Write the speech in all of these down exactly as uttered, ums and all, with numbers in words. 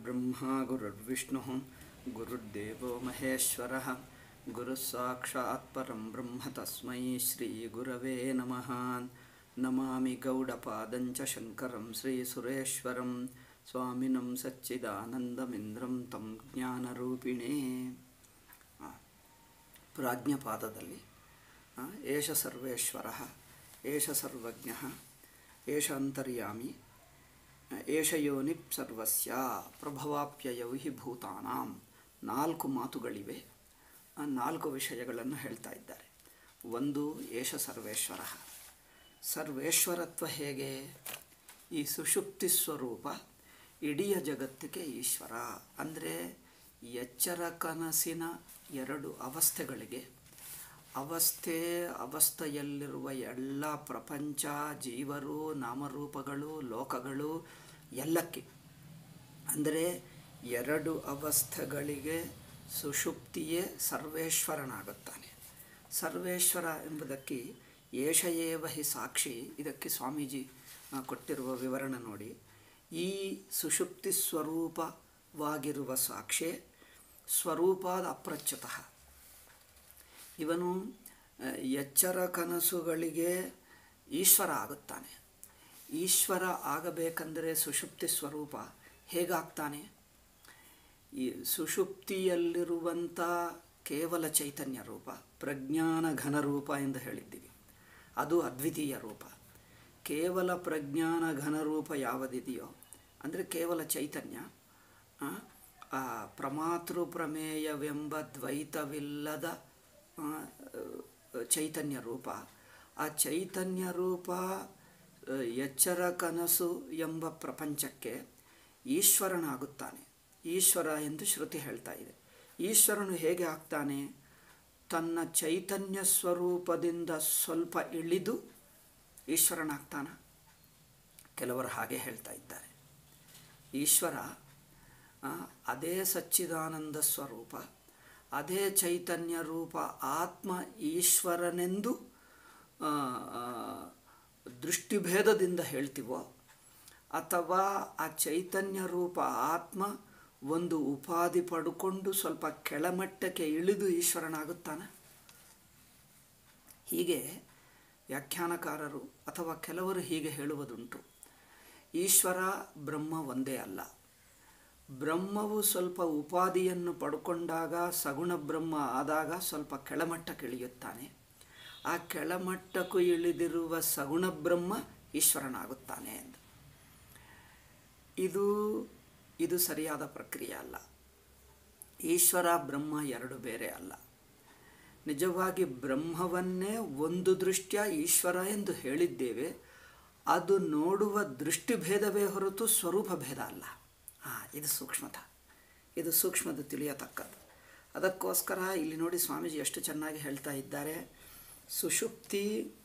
गुरुर्ब्रह्मा गुरुर्विष्णुः गुरुर्देवो महेश्वरः गुरुस्साक्षात् परं ब्रह्म तस्मै श्रीगुरवे नमः। नमामि गौडपादं च शङ्करं श्रीसुरेश्वरं स्वामिनं सच्चिदानन्दमिन्द्रं तं ज्ञानरूपिणे। ಪ್ರಾಜ್ಞಪಾದದಲ್ಲಿ ಏಷ ಸರ್ವೇಶ್ವರಃ ಏಷ ಸರ್ವಜ್ಞಃ ಏಷ ಅಂತರ್ಯಾಮಿ ಏಷ ಯೋನಿಃ ಸರ್ವಸ್ಯ ಪ್ರಭವಾಪ್ಯಯೌ ಹಿ ಭೂತಾನಾಂ ನಾಲ್ಕು ಮಾತುಗಳಿವೆ. ಆ ನಾಲ್ಕು ವಿಷಯಗಳನ್ನು ಹೇಳ್ತಾ ಇದ್ದಾರೆ. ಒಂದು, ಏಷ ಸರ್ವೇಶ್ವರಃ. ಸರ್ವೇಶ್ವರತ್ವ ಹೇಗೆ? ಈ ಸುಷುಪ್ತಿ ಸ್ವರೂಪ ಇಡೀ ಜಗತ್ತಿಗೆ ಈಶ್ವರ. ಅಂದರೆ ಎಚ್ಚರ ಕನಸಿನ ಎರಡು ಅವಸ್ಥೆಗಳಿಗೆ, ಅವಸ್ಥೆ ಅವಸ್ಥೆಯಲ್ಲಿರುವ ಎಲ್ಲ ಪ್ರಪಂಚ, ಜೀವರು, ನಾಮರೂಪಗಳು, ಲೋಕಗಳು ಎಲ್ಲಕ್ಕೆ, ಅಂದರೆ ಎರಡು ಅವಸ್ಥೆಗಳಿಗೆ ಸುಷುಪ್ತಿಯೇ ಸರ್ವೇಶ್ವರನಾಗುತ್ತಾನೆ. ಸರ್ವೇಶ್ವರ ಎಂಬುದಕ್ಕೆ ಏಷ ಏವ ಹಿ ಸಾಕ್ಷಿ. ಇದಕ್ಕೆ ಸ್ವಾಮೀಜಿ ಕೊಟ್ಟಿರುವ ವಿವರಣೆ ನೋಡಿ. ಈ ಸುಷುಪ್ತಿ ಸ್ವರೂಪವಾಗಿರುವ ಸಾಕ್ಷಿ ಸ್ವರೂಪಾದ ಅಪ್ರಚ್ಯುತಃ. ಇವನು ಎಚ್ಚರ ಕನಸುಗಳಿಗೆ ಈಶ್ವರ ಆಗುತ್ತಾನೆ. ಈಶ್ವರ ಆಗಬೇಕಂದರೆ ಸುಷುಪ್ತಿ ಸ್ವರೂಪ ಹೇಗಾಗ್ತಾನೆ? ಈ ಸುಷುಪ್ತಿಯಲ್ಲಿರುವಂಥ ಕೇವಲ ಚೈತನ್ಯ ರೂಪ, ಪ್ರಜ್ಞಾನ ಘನರೂಪ ಎಂದು ಹೇಳಿದ್ದೀವಿ, ಅದು ಅದ್ವಿತೀಯ ರೂಪ. ಕೇವಲ ಪ್ರಜ್ಞಾನ ಘನರೂಪ ಯಾವುದಿದೆಯೋ ಅಂದರೆ ಕೇವಲ ಚೈತನ್ಯ, ಪ್ರಮಾತೃ ಪ್ರಮೇಯವೆಂಬ ದ್ವೈತವಿಲ್ಲದ ಚೈತನ್ಯ ರೂಪ. ಆ ಚೈತನ್ಯ ರೂಪ ಎಚ್ಚರ ಕನಸು ಎಂಬ ಪ್ರಪಂಚಕ್ಕೆ ಈಶ್ವರನಾಗುತ್ತಾನೆ. ಈಶ್ವರ ಎಂದು ಶ್ರುತಿ ಹೇಳ್ತಾ ಇದೆ. ಈಶ್ವರನು ಹೇಗೆ ಆಗ್ತಾನೆ? ತನ್ನ ಚೈತನ್ಯ ಸ್ವರೂಪದಿಂದ ಸ್ವಲ್ಪ ಇಳಿದು ಈಶ್ವರನಾಗ್ತಾನ. ಕೆಲವರು ಹಾಗೆ ಹೇಳ್ತಾ ಇದ್ದಾರೆ. ಈಶ್ವರ ಅದೇ ಸಚ್ಚಿದಾನಂದ ಸ್ವರೂಪ, ಅದೇ ಚೈತನ್ಯ ರೂಪ. ಆತ್ಮ ಈಶ್ವರನೆಂದು ದೃಷ್ಟಿಭೇದದಿಂದ ಹೇಳ್ತೀವೋ, ಅಥವಾ ಆ ಚೈತನ್ಯ ರೂಪ ಆತ್ಮ ಒಂದು ಉಪಾಧಿ ಪಡ್ಕೊಂಡು ಸ್ವಲ್ಪ ಕೆಳಮಟ್ಟಕ್ಕೆ ಇಳಿದು ಈಶ್ವರನಾಗುತ್ತಾನೆ. ಹೀಗೆ ವ್ಯಾಖ್ಯಾನಕಾರರು ಅಥವಾ ಕೆಲವರು ಹೀಗೆ ಹೇಳುವುದುಂಟು. ಈಶ್ವರ ಬ್ರಹ್ಮ ಒಂದೇ ಅಲ್ಲ. ಬ್ರಹ್ಮವು ಸ್ವಲ್ಪ ಉಪಾಧಿಯನ್ನು ಪಡ್ಕೊಂಡಾಗ, ಸಗುಣ ಬ್ರಹ್ಮ ಆದಾಗ ಸ್ವಲ್ಪ ಕೆಳಮಟ್ಟಕ್ಕೆ ಇಳಿಯುತ್ತಾನೆ. ಆ ಕೆಳಮಟ್ಟಕ್ಕೂ ಇಳಿದಿರುವ ಸಗುಣ ಬ್ರಹ್ಮ ಈಶ್ವರನಾಗುತ್ತಾನೆ ಎಂದು. ಇದು ಇದು ಸರಿಯಾದ ಪ್ರಕ್ರಿಯೆ ಅಲ್ಲ. ಈಶ್ವರ ಬ್ರಹ್ಮ ಎರಡು ಬೇರೆ ಅಲ್ಲ. ನಿಜವಾಗಿ ಬ್ರಹ್ಮವನ್ನೇ ಒಂದು ದೃಷ್ಟ್ಯ ಈಶ್ವರ ಎಂದು ಹೇಳಿದ್ದೇವೆ. ಅದು ನೋಡುವ ದೃಷ್ಟಿಭೇದವೇ ಹೊರತು ಸ್ವರೂಪ ಭೇದ ಅಲ್ಲ. ಹಾಂ, ಇದು ಸೂಕ್ಷ್ಮತ, ಇದು ಸೂಕ್ಷ್ಮದ ತಿಳಿಯತಕ್ಕದ್ದು. ಅದಕ್ಕೋಸ್ಕರ ಇಲ್ಲಿ ನೋಡಿ ಸ್ವಾಮೀಜಿ ಎಷ್ಟು ಚೆನ್ನಾಗಿ ಹೇಳ್ತಾ ಇದ್ದಾರೆ. ಸುಷುಪ್ತಿ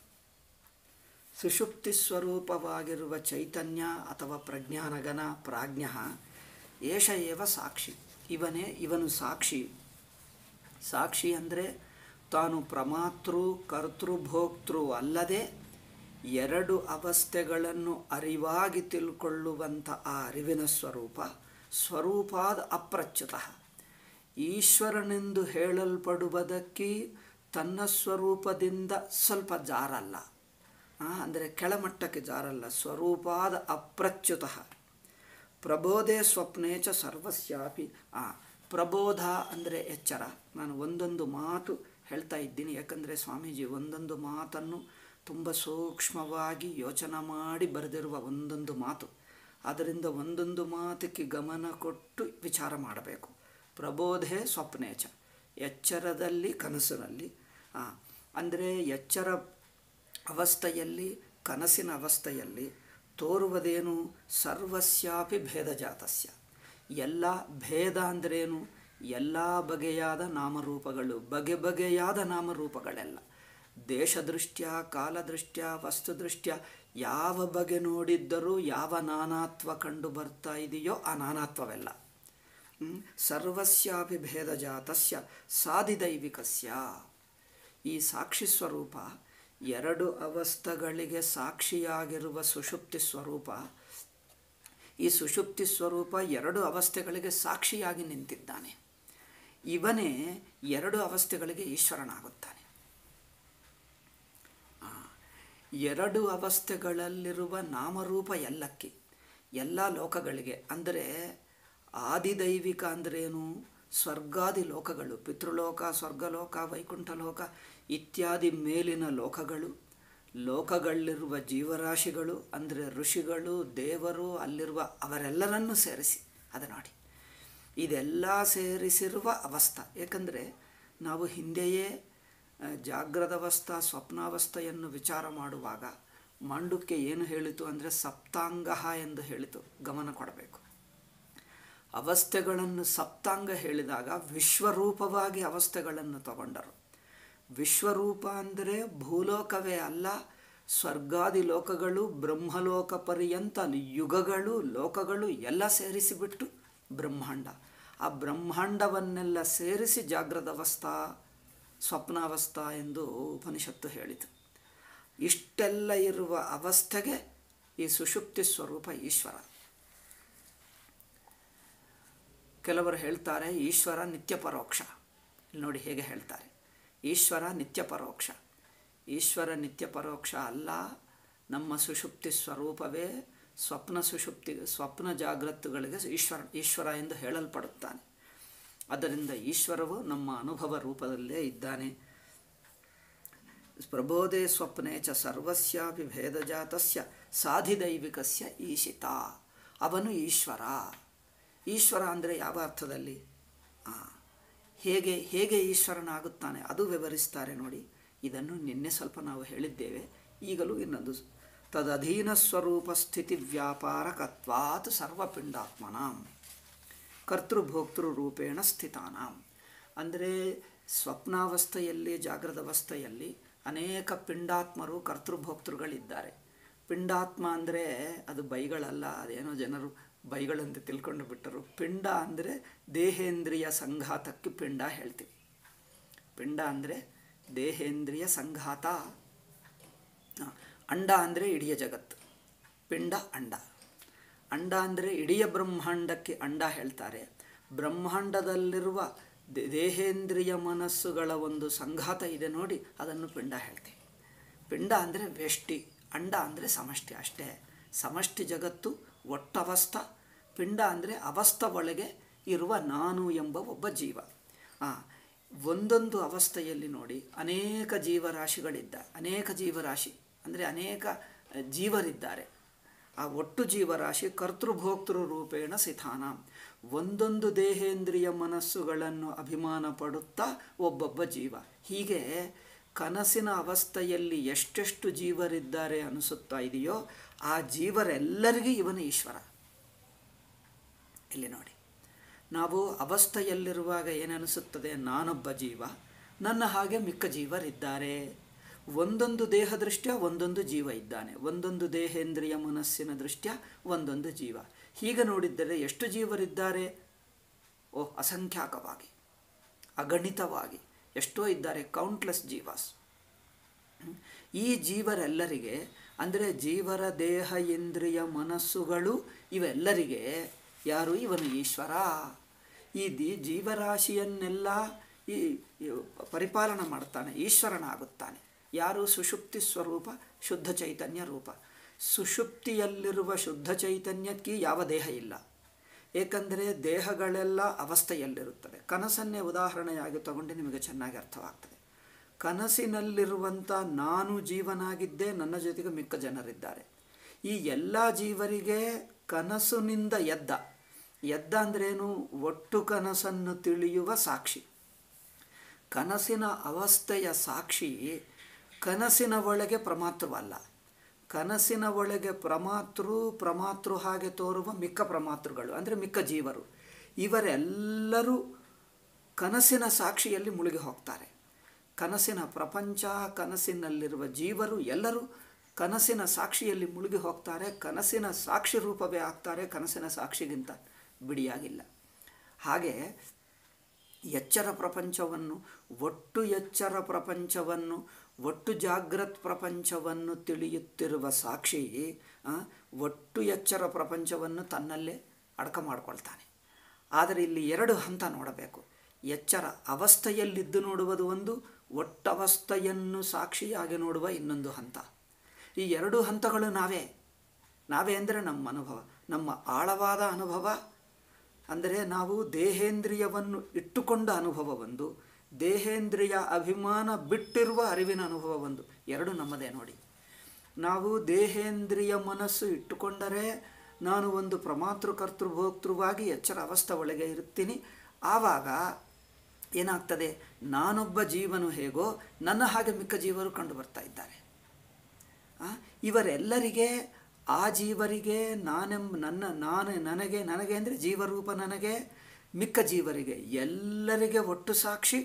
ಸುಷುಪ್ತಿ ಸ್ವರೂಪವಾಗಿರುವ ಚೈತನ್ಯ ಅಥವಾ ಪ್ರಜ್ಞಾನಗನ ಪ್ರಾಜ್ಞ ಏಷ ಏವ ಸಾಕ್ಷಿ. ಇವನೇ ಇವನು ಸಾಕ್ಷಿ. ಸಾಕ್ಷಿ ಅಂದರೆ ತಾನು ಪ್ರಮಾತೃ ಕರ್ತೃಭೋಕ್ತೃ ಅಲ್ಲದೆ ಎರಡು ಅವಸ್ಥೆಗಳನ್ನು ಅರಿವಾಗಿ ತಿಳ್ಕೊಳ್ಳುವಂಥ ಆ ಅರಿವಿನ ಸ್ವರೂಪ ಸ್ವರೂಪಾದ ಅಪ್ರಚ್ಯುತಃ. ಈಶ್ವರನೆಂದು ಹೇಳಲ್ಪಡುವುದಕ್ಕೆ ತನ್ನ ಸ್ವರೂಪದಿಂದ ಸ್ವಲ್ಪ ಜಾರಲ್ಲ, ಅಂದರೆ ಕೆಳಮಟ್ಟಕ್ಕೆ ಜಾರಲ್ಲ. ಸ್ವರೂಪಾದ ಅಪ್ರಚ್ಯುತಃ. ಪ್ರಬೋಧೆ ಸ್ವಪ್ನೇ ಚ ಸರ್ವಸ್ಯಾಪಿ. ಆ ಪ್ರಬೋಧ ಅಂದರೆ ಎಚ್ಚರ. ನಾನು ಒಂದೊಂದು ಮಾತು ಹೇಳ್ತಾ ಇದ್ದೀನಿ, ಯಾಕಂದರೆ ಸ್ವಾಮೀಜಿ ಒಂದೊಂದು ಮಾತನ್ನು ತುಂಬ ಸೂಕ್ಷ್ಮವಾಗಿ ಯೋಚನೆ ಮಾಡಿ ಬರೆದಿರುವ ಒಂದೊಂದು ಮಾತು. ಆದ್ದರಿಂದ ಒಂದೊಂದು ಮಾತಿಗೆ ಗಮನ ಕೊಟ್ಟು ವಿಚಾರ ಮಾಡಬೇಕು. ಪ್ರಬೋಧೆ ಸ್ವಪ್ನೇಚ, ಎಚ್ಚರದಲ್ಲಿ ಕನಸಿನಲ್ಲಿ. ಅಂದರೆ ಎಚ್ಚರ ಅವಸ್ಥೆಯಲ್ಲಿ, ಕನಸಿನ ಅವಸ್ಥೆಯಲ್ಲಿ ತೋರುವುದೇನು? ಸರ್ವಸ್ಯಾಪಿ ಭೇದಜಾತಸ್ಯ. ಎಲ್ಲ ಭೇದ ಅಂದ್ರೇನು? ಎಲ್ಲ ಬಗೆಯಾದ ನಾಮರೂಪಗಳು, ಬಗೆ ಬಗೆಯಾದ ನಾಮರೂಪಗಳೆಲ್ಲ. ದೇಶದೃಷ್ಟ್ಯ, ಕಾಲದೃಷ್ಟ್ಯ, ವಸ್ತುದೃಷ್ಟ್ಯ ಯಾವ ಬಗೆ ನೋಡಿದ್ದರೂ ಯಾವ ನಾನಾತ್ವ ಕಂಡು ಬರ್ತಾ ಇದೆಯೋ ಆ ನಾನಾತ್ವವೆಲ್ಲ. ಸರ್ವಸ್ಯಾಪಿ ಭೇದಜಾತಸ್ಯ ಸಾಧಿದೈವಿಕಸ್ಯ. ಈ ಸಾಕ್ಷಿ ಸ್ವರೂಪ ಎರಡು ಅವಸ್ಥೆಗಳಿಗೆ ಸಾಕ್ಷಿಯಾಗಿರುವ ಸುಷುಪ್ತಿ ಸ್ವರೂಪ ಈ ಸುಷುಪ್ತಿ ಸ್ವರೂಪ ಎರಡು ಅವಸ್ಥೆಗಳಿಗೆ ಸಾಕ್ಷಿಯಾಗಿ ನಿಂತಿದ್ದಾನೆ. ಇವನೇ ಎರಡು ಅವಸ್ಥೆಗಳಿಗೆ ಈಶ್ವರನಾಗುತ್ತಾನೆ. ಎರಡು ಅವಸ್ಥೆಗಳಲ್ಲಿರುವ ನಾಮರೂಪ ಎಲ್ಲಕ್ಕೆ, ಎಲ್ಲ ಲೋಕಗಳಿಗೆ, ಅಂದರೆ ಆದಿದೈವಿಕ ಅಂದ್ರೇನು, ಸ್ವರ್ಗಾದಿ ಲೋಕಗಳು, ಪಿತೃಲೋಕ, ಸ್ವರ್ಗಲೋಕ, ವೈಕುಂಠಲೋಕ ಇತ್ಯಾದಿ ಮೇಲಿನ ಲೋಕಗಳು, ಲೋಕಗಳಲ್ಲಿರುವ ಜೀವರಾಶಿಗಳು ಅಂದರೆ ಋಷಿಗಳು, ದೇವರು, ಅಲ್ಲಿರುವ ಅವರೆಲ್ಲರನ್ನೂ ಸೇರಿಸಿ ಅದು ನೋಡಿ. ಇದೆಲ್ಲ ಸೇರಿಸಿರುವ ಅವಸ್ಥೆ. ಏಕೆಂದರೆ ನಾವು ಹಿಂದೆಯೇ ಜಾಗ್ರದವಸ್ಥಾ ಸ್ವಪ್ನಾವಸ್ಥೆಯನ್ನು ವಿಚಾರ ಮಾಡುವಾಗ ಮಾಂಡುಕ್ಯ ಏನು ಹೇಳಿತು ಅಂದರೆ ಸಪ್ತಾಂಗ ಎಂದು ಹೇಳಿತು. ಗಮನ ಕೊಡಬೇಕು. ಅವಸ್ಥೆಗಳನ್ನು ಸಪ್ತಾಂಗ ಹೇಳಿದಾಗ ವಿಶ್ವರೂಪವಾಗಿ ಅವಸ್ಥೆಗಳನ್ನು ತಗೊಂಡರು. ವಿಶ್ವರೂಪ ಅಂದರೆ ಭೂಲೋಕವೇ ಅಲ್ಲ, ಸ್ವರ್ಗಾದಿ ಲೋಕಗಳು, ಬ್ರಹ್ಮಲೋಕ ಪರ್ಯಂತ ಯುಗಗಳು, ಲೋಕಗಳು ಎಲ್ಲ ಸೇರಿಸಿಬಿಟ್ಟು ಬ್ರಹ್ಮಾಂಡ. ಆ ಬ್ರಹ್ಮಾಂಡವನ್ನೆಲ್ಲ ಸೇರಿಸಿ ಜಾಗ್ರದವಸ್ಥಾ ಸ್ವಪ್ನಾವಸ್ಥಾ ಎಂದು ಉಪನಿಷತ್ತು ಹೇಳಿತು. ಇಷ್ಟೆಲ್ಲ ಇರುವ ಅವಸ್ಥೆಗೆ ಈ ಸುಷುಪ್ತಿ ಸ್ವರೂಪ ಈಶ್ವರ. ಕೆಲವರು ಹೇಳ್ತಾರೆ ಈಶ್ವರ ನಿತ್ಯ ಪರೋಕ್ಷ. ನೋಡಿ ಹೇಗೆ ಹೇಳ್ತಾರೆ, ಈಶ್ವರ ನಿತ್ಯ ಪರೋಕ್ಷ. ಈಶ್ವರ ನಿತ್ಯ ಪರೋಕ್ಷ ಅಲ್ಲ, ನಮ್ಮ ಸುಷುಪ್ತಿ ಸ್ವರೂಪವೇ ಸ್ವಪ್ನ ಸುಷುಪ್ತಿ ಸ್ವಪ್ನ ಜಾಗೃತಗಳಿಗೆ ಈಶ್ವರ ಈಶ್ವರ ಎಂದು ಹೇಳಲ್ಪಡುತ್ತಾನೆ. ಅದರಿಂದ ಈಶ್ವರವು ನಮ್ಮ ಅನುಭವ ರೂಪದಲ್ಲೇ ಇದ್ದಾನೆ. ಪ್ರಬೋಧೆ ಸ್ವಪ್ನೆ ಚ ಸರ್ವಸ್ಯಾಪಿ ಭೇದಜಾತಸ್ಯ ಸಾಧಿದೈವಿಕಸ್ಯ ಈಶಿತ. ಅವನು ಈಶ್ವರ. ಈಶ್ವರ ಅಂದರೆ ಯಾವ ಅರ್ಥದಲ್ಲಿ, ಹೇಗೆ ಹೇಗೆ ಈಶ್ವರನಾಗುತ್ತಾನೆ ಅದು ವಿವರಿಸ್ತಾರೆ ನೋಡಿ. ಇದನ್ನು ನಿನ್ನೆ ಸ್ವಲ್ಪ ನಾವು ಹೇಳಿದ್ದೇವೆ, ಈಗಲೂ ಇನ್ನೊಂದು. ತದಧೀನ ಸ್ವರೂಪ ಸ್ಥಿತಿ ವ್ಯಾಪಾರಕತ್ವಾತ್ ಸರ್ವಪಿಂಡಾತ್ಮನಾಂ ಕರ್ತೃಭೋಕ್ತೃ ರೂಪೇಣ ಸ್ಥಿತಾನಾಂ. ಅಂದರೆ ಸ್ವಪ್ನಾವಸ್ಥೆಯಲ್ಲಿ, ಜಾಗೃತಾವಸ್ಥೆಯಲ್ಲಿ ಅನೇಕ ಪಿಂಡಾತ್ಮರು, ಕರ್ತೃಭೋಕ್ತೃಗಳಿದ್ದಾರೆ. ಪಿಂಡಾತ್ಮ ಅಂದರೆ ಅದು ಬೈಗಳಲ್ಲ, ಅದೇನೋ ಜನರು ಬೈಗಳಂತೆ ತಿಳ್ಕೊಂಡು ಬಿಟ್ಟರು. ಪಿಂಡ ಅಂದರೆ ದೇಹೇಂದ್ರಿಯ ಸಂಘಾತಕ್ಕೆ ಪಿಂಡ ಹೇಳ್ತೀವಿ. ಪಿಂಡ ಅಂದರೆ ದೇಹೇಂದ್ರಿಯ ಸಂಘಾತ. ಅಂಡ ಅಂದರೆ ಇಡೀ ಜಗತ್ತು, ಪಿಂಡ ಅಂಡ. ಅಂಡ ಅಂದರೆ ಇಡೀ ಬ್ರಹ್ಮಾಂಡಕ್ಕೆ ಅಂಡ ಹೇಳ್ತಾರೆ. ಬ್ರಹ್ಮಾಂಡದಲ್ಲಿರುವ ದೇಹೇಂದ್ರಿಯ ಮನಸ್ಸುಗಳ ಒಂದು ಸಂಘಾತ ಇದೆ ನೋಡಿ, ಅದನ್ನು ಪಿಂಡ ಹೇಳ್ತೀವಿ. ಪಿಂಡ ಅಂದರೆ ವ್ಯಷ್ಟಿ, ಅಂಡ ಅಂದರೆ ಸಮಷ್ಟಿ ಅಷ್ಟೇ. ಸಮಷ್ಟಿ ಜಗತ್ತು ಒಟ್ಟವಸ್ಥ. ಪಿಂಡ ಅಂದರೆ ಅವಸ್ಥ ಒಳಗೆ ಇರುವ ನಾನು ಎಂಬ ಒಬ್ಬ ಜೀವ. ಒಂದೊಂದು ಅವಸ್ಥೆಯಲ್ಲಿ ನೋಡಿ ಅನೇಕ ಜೀವರಾಶಿಗಳಿದ್ದ, ಅನೇಕ ಜೀವರಾಶಿ ಅಂದರೆ ಅನೇಕ ಜೀವರಿದ್ದಾರೆ. ಆ ಒಟ್ಟು ಜೀವರಾಶಿ ಕರ್ತೃಭೋಕ್ತೃ ರೂಪೇಣ ಸ್ಥಿತಾನ. ಒಂದೊಂದು ದೇಹೇಂದ್ರಿಯ ಮನಸ್ಸುಗಳನ್ನು ಅಭಿಮಾನ ಪಡುತ್ತಾ ಒಬ್ಬೊಬ್ಬ ಜೀವ. ಹೀಗೆ ಕನಸಿನ ಅವಸ್ಥೆಯಲ್ಲಿ ಎಷ್ಟೆಷ್ಟು ಜೀವರಿದ್ದಾರೆ ಅನಿಸುತ್ತಾ ಇದೆಯೋ ಆ ಜೀವರೆಲ್ಲರಿಗೂ ಇವನು ಈಶ್ವರ. ಇಲ್ಲಿ ನೋಡಿ, ನಾವು ಅವಸ್ಥೆಯಲ್ಲಿರುವಾಗ ಏನನಿಸುತ್ತದೆ, ನಾನೊಬ್ಬ ಜೀವ, ನನ್ನ ಹಾಗೆ ಮಿಕ್ಕ ಜೀವರಿದ್ದಾರೆ. ಒಂದೊಂದು ದೇಹ ದೃಷ್ಟ್ಯ ಒಂದೊಂದು ಜೀವ ಇದ್ದಾನೆ, ಒಂದೊಂದು ದೇಹೇಂದ್ರಿಯ ಮನಸ್ಸಿನ ದೃಷ್ಟ್ಯ ಒಂದೊಂದು ಜೀವ. ಹೀಗೆ ನೋಡಿದ್ದರೆ ಎಷ್ಟು ಜೀವರಿದ್ದಾರೆ? ಓ, ಅಸಂಖ್ಯಾಕವಾಗಿ, ಅಗಣಿತವಾಗಿ ಎಷ್ಟೋ ಇದ್ದಾರೆ, ಕೌಂಟ್ಲೆಸ್ ಜೀವಾಸ್. ಈ ಜೀವರೆಲ್ಲರಿಗೆ ಅಂದರೆ ಜೀವರ ದೇಹ ಇಂದ್ರಿಯ ಮನಸ್ಸುಗಳು ಇವೆಲ್ಲರಿಗೆ ಯಾರು? ಇವನು ಈಶ್ವರ. ಈ ದಿ ಜೀವರಾಶಿಯನ್ನೆಲ್ಲ ಈ ಪರಿಪಾಲನೆ ಮಾಡ್ತಾನೆ, ಈಶ್ವರನಾಗುತ್ತಾನೆ. ಯಾರು? ಸುಷುಪ್ತಿ ಸ್ವರೂಪ ಶುದ್ಧ ಚೈತನ್ಯ ರೂಪ. ಸುಷುಪ್ತಿಯಲ್ಲಿರುವ ಶುದ್ಧ ಚೈತನ್ಯಕ್ಕೆ ಯಾವ ದೇಹ ಇಲ್ಲ, ಏಕೆಂದರೆ ದೇಹಗಳೆಲ್ಲ ಅವಸ್ಥೆಯಲ್ಲಿರುತ್ತದೆ. ಕನಸನ್ನೇ ಉದಾಹರಣೆಯಾಗಿ ತಗೊಂಡು ನಿಮಗೆ ಚೆನ್ನಾಗಿ ಅರ್ಥವಾಗ್ತದೆ. ಕನಸಿನಲ್ಲಿರುವಂಥ ನಾನು ಜೀವನಾಗಿದ್ದೆ, ನನ್ನ ಜೊತೆಗೆ ಮಿಕ್ಕ ಜನರಿದ್ದಾರೆ. ಈ ಎಲ್ಲ ಜೀವರಿಗೆ ಕನಸಿನಿಂದ ಎದ್ದ ಎದ್ದ ಅಂದ್ರೇನು? ಒಟ್ಟು ಕನಸನ್ನು ತಿಳಿಯುವ ಸಾಕ್ಷಿ. ಕನಸಿನ ಅವಸ್ಥೆಯ ಸಾಕ್ಷಿ ಕನಸಿನ ಒಳಗೆ ಪ್ರಮಾತೃವಲ್ಲ. ಕನಸಿನ ಒಳಗೆ ಪ್ರಮಾತೃ ಪ್ರಮಾತೃ ಹಾಗೆ ತೋರುವ ಮಿಕ್ಕ ಪ್ರಮಾತೃಗಳು ಅಂದರೆ ಮಿಕ್ಕ ಜೀವರು. ಇವರೆಲ್ಲರೂ ಕನಸಿನ ಸಾಕ್ಷಿಯಲ್ಲಿ ಮುಳುಗಿ ಹೋಗ್ತಾರೆ. ಕನಸಿನ ಪ್ರಪಂಚ, ಕನಸಿನಲ್ಲಿರುವ ಜೀವರು ಎಲ್ಲರೂ ಕನಸಿನ ಸಾಕ್ಷಿಯಲ್ಲಿ ಮುಳುಗಿ ಹೋಗ್ತಾರೆ. ಕನಸಿನ ಸಾಕ್ಷಿ ರೂಪವೇ ಆಗ್ತಾರೆ, ಕನಸಿನ ಸಾಕ್ಷಿಗಿಂತ ಬಿಡಿಯಾಗಿಲ್ಲ. ಹಾಗೆ ಎಚ್ಚರ ಪ್ರಪಂಚವನ್ನು, ಒಟ್ಟು ಎಚ್ಚರ ಪ್ರಪಂಚವನ್ನು, ಒಟ್ಟು ಜಾಗೃತ್ ಪ್ರಪಂಚವನ್ನು ತಿಳಿಯುತ್ತಿರುವ ಸಾಕ್ಷಿ ಒಟ್ಟು ಎಚ್ಚರ ಪ್ರಪಂಚವನ್ನು ತನ್ನಲ್ಲೇ ಅಡಕ ಮಾಡಿಕೊಳ್ತಾನೆ. ಆದರೆ ಇಲ್ಲಿ ಎರಡು ಹಂತ ನೋಡಬೇಕು. ಎಚ್ಚರ ಅವಸ್ಥೆಯಲ್ಲಿದ್ದು ನೋಡುವುದು ಒಂದು, ಒಟ್ಟವಸ್ಥೆಯನ್ನು ಸಾಕ್ಷಿಯಾಗಿ ನೋಡುವ ಇನ್ನೊಂದು ಹಂತ. ಈ ಎರಡು ಹಂತಗಳು ನಾವೇ ನಾವೇ ಅಂದರೆ ನಮ್ಮ ಅನುಭವ, ನಮ್ಮ ಆಳವಾದ ಅನುಭವ. ಅಂದರೆ ನಾವು ದೇಹೇಂದ್ರಿಯವನ್ನು ಇಟ್ಟುಕೊಂಡ ಅನುಭವ ಒಂದು, ದೇಹೇಂದ್ರಿಯ ಅಭಿಮಾನ ಬಿಟ್ಟಿರುವ ಅರಿವಿನ ಅನುಭವ ಒಂದು, ಎರಡು ನಮ್ಮದೇ ನೋಡಿ. ನಾವು ದೇಹೇಂದ್ರಿಯ ಮನಸ್ಸು ಇಟ್ಟುಕೊಂಡರೆ ನಾನು ಒಂದು ಪ್ರಮಾತೃ ಕರ್ತೃಭೋಕ್ತೃವಾಗಿ ಎಚ್ಚರ ಅವಸ್ಥೆ ಒಳಗೆ ಇರ್ತೀನಿ. ಆವಾಗ ಏನಾಗ್ತದೆ, ನಾನೊಬ್ಬ ಜೀವನು ಹೇಗೋ ನನ್ನ ಹಾಗೆ ಮಿಕ್ಕ ಜೀವರು ಕಂಡು ಬರ್ತಾ ಇದ್ದಾರೆ. ಇವರೆಲ್ಲರಿಗೆ, ಆ ಜೀವರಿಗೆ ನಾನೆಂಬ ನನ್ನ ನಾನು ನನಗೆ ನನಗೆ ಅಂದರೆ ಜೀವರೂಪ ನನಗೆ, ಮಿಕ್ಕ ಜೀವರಿಗೆ ಎಲ್ಲರಿಗೆ ಒಟ್ಟು ಸಾಕ್ಷಿ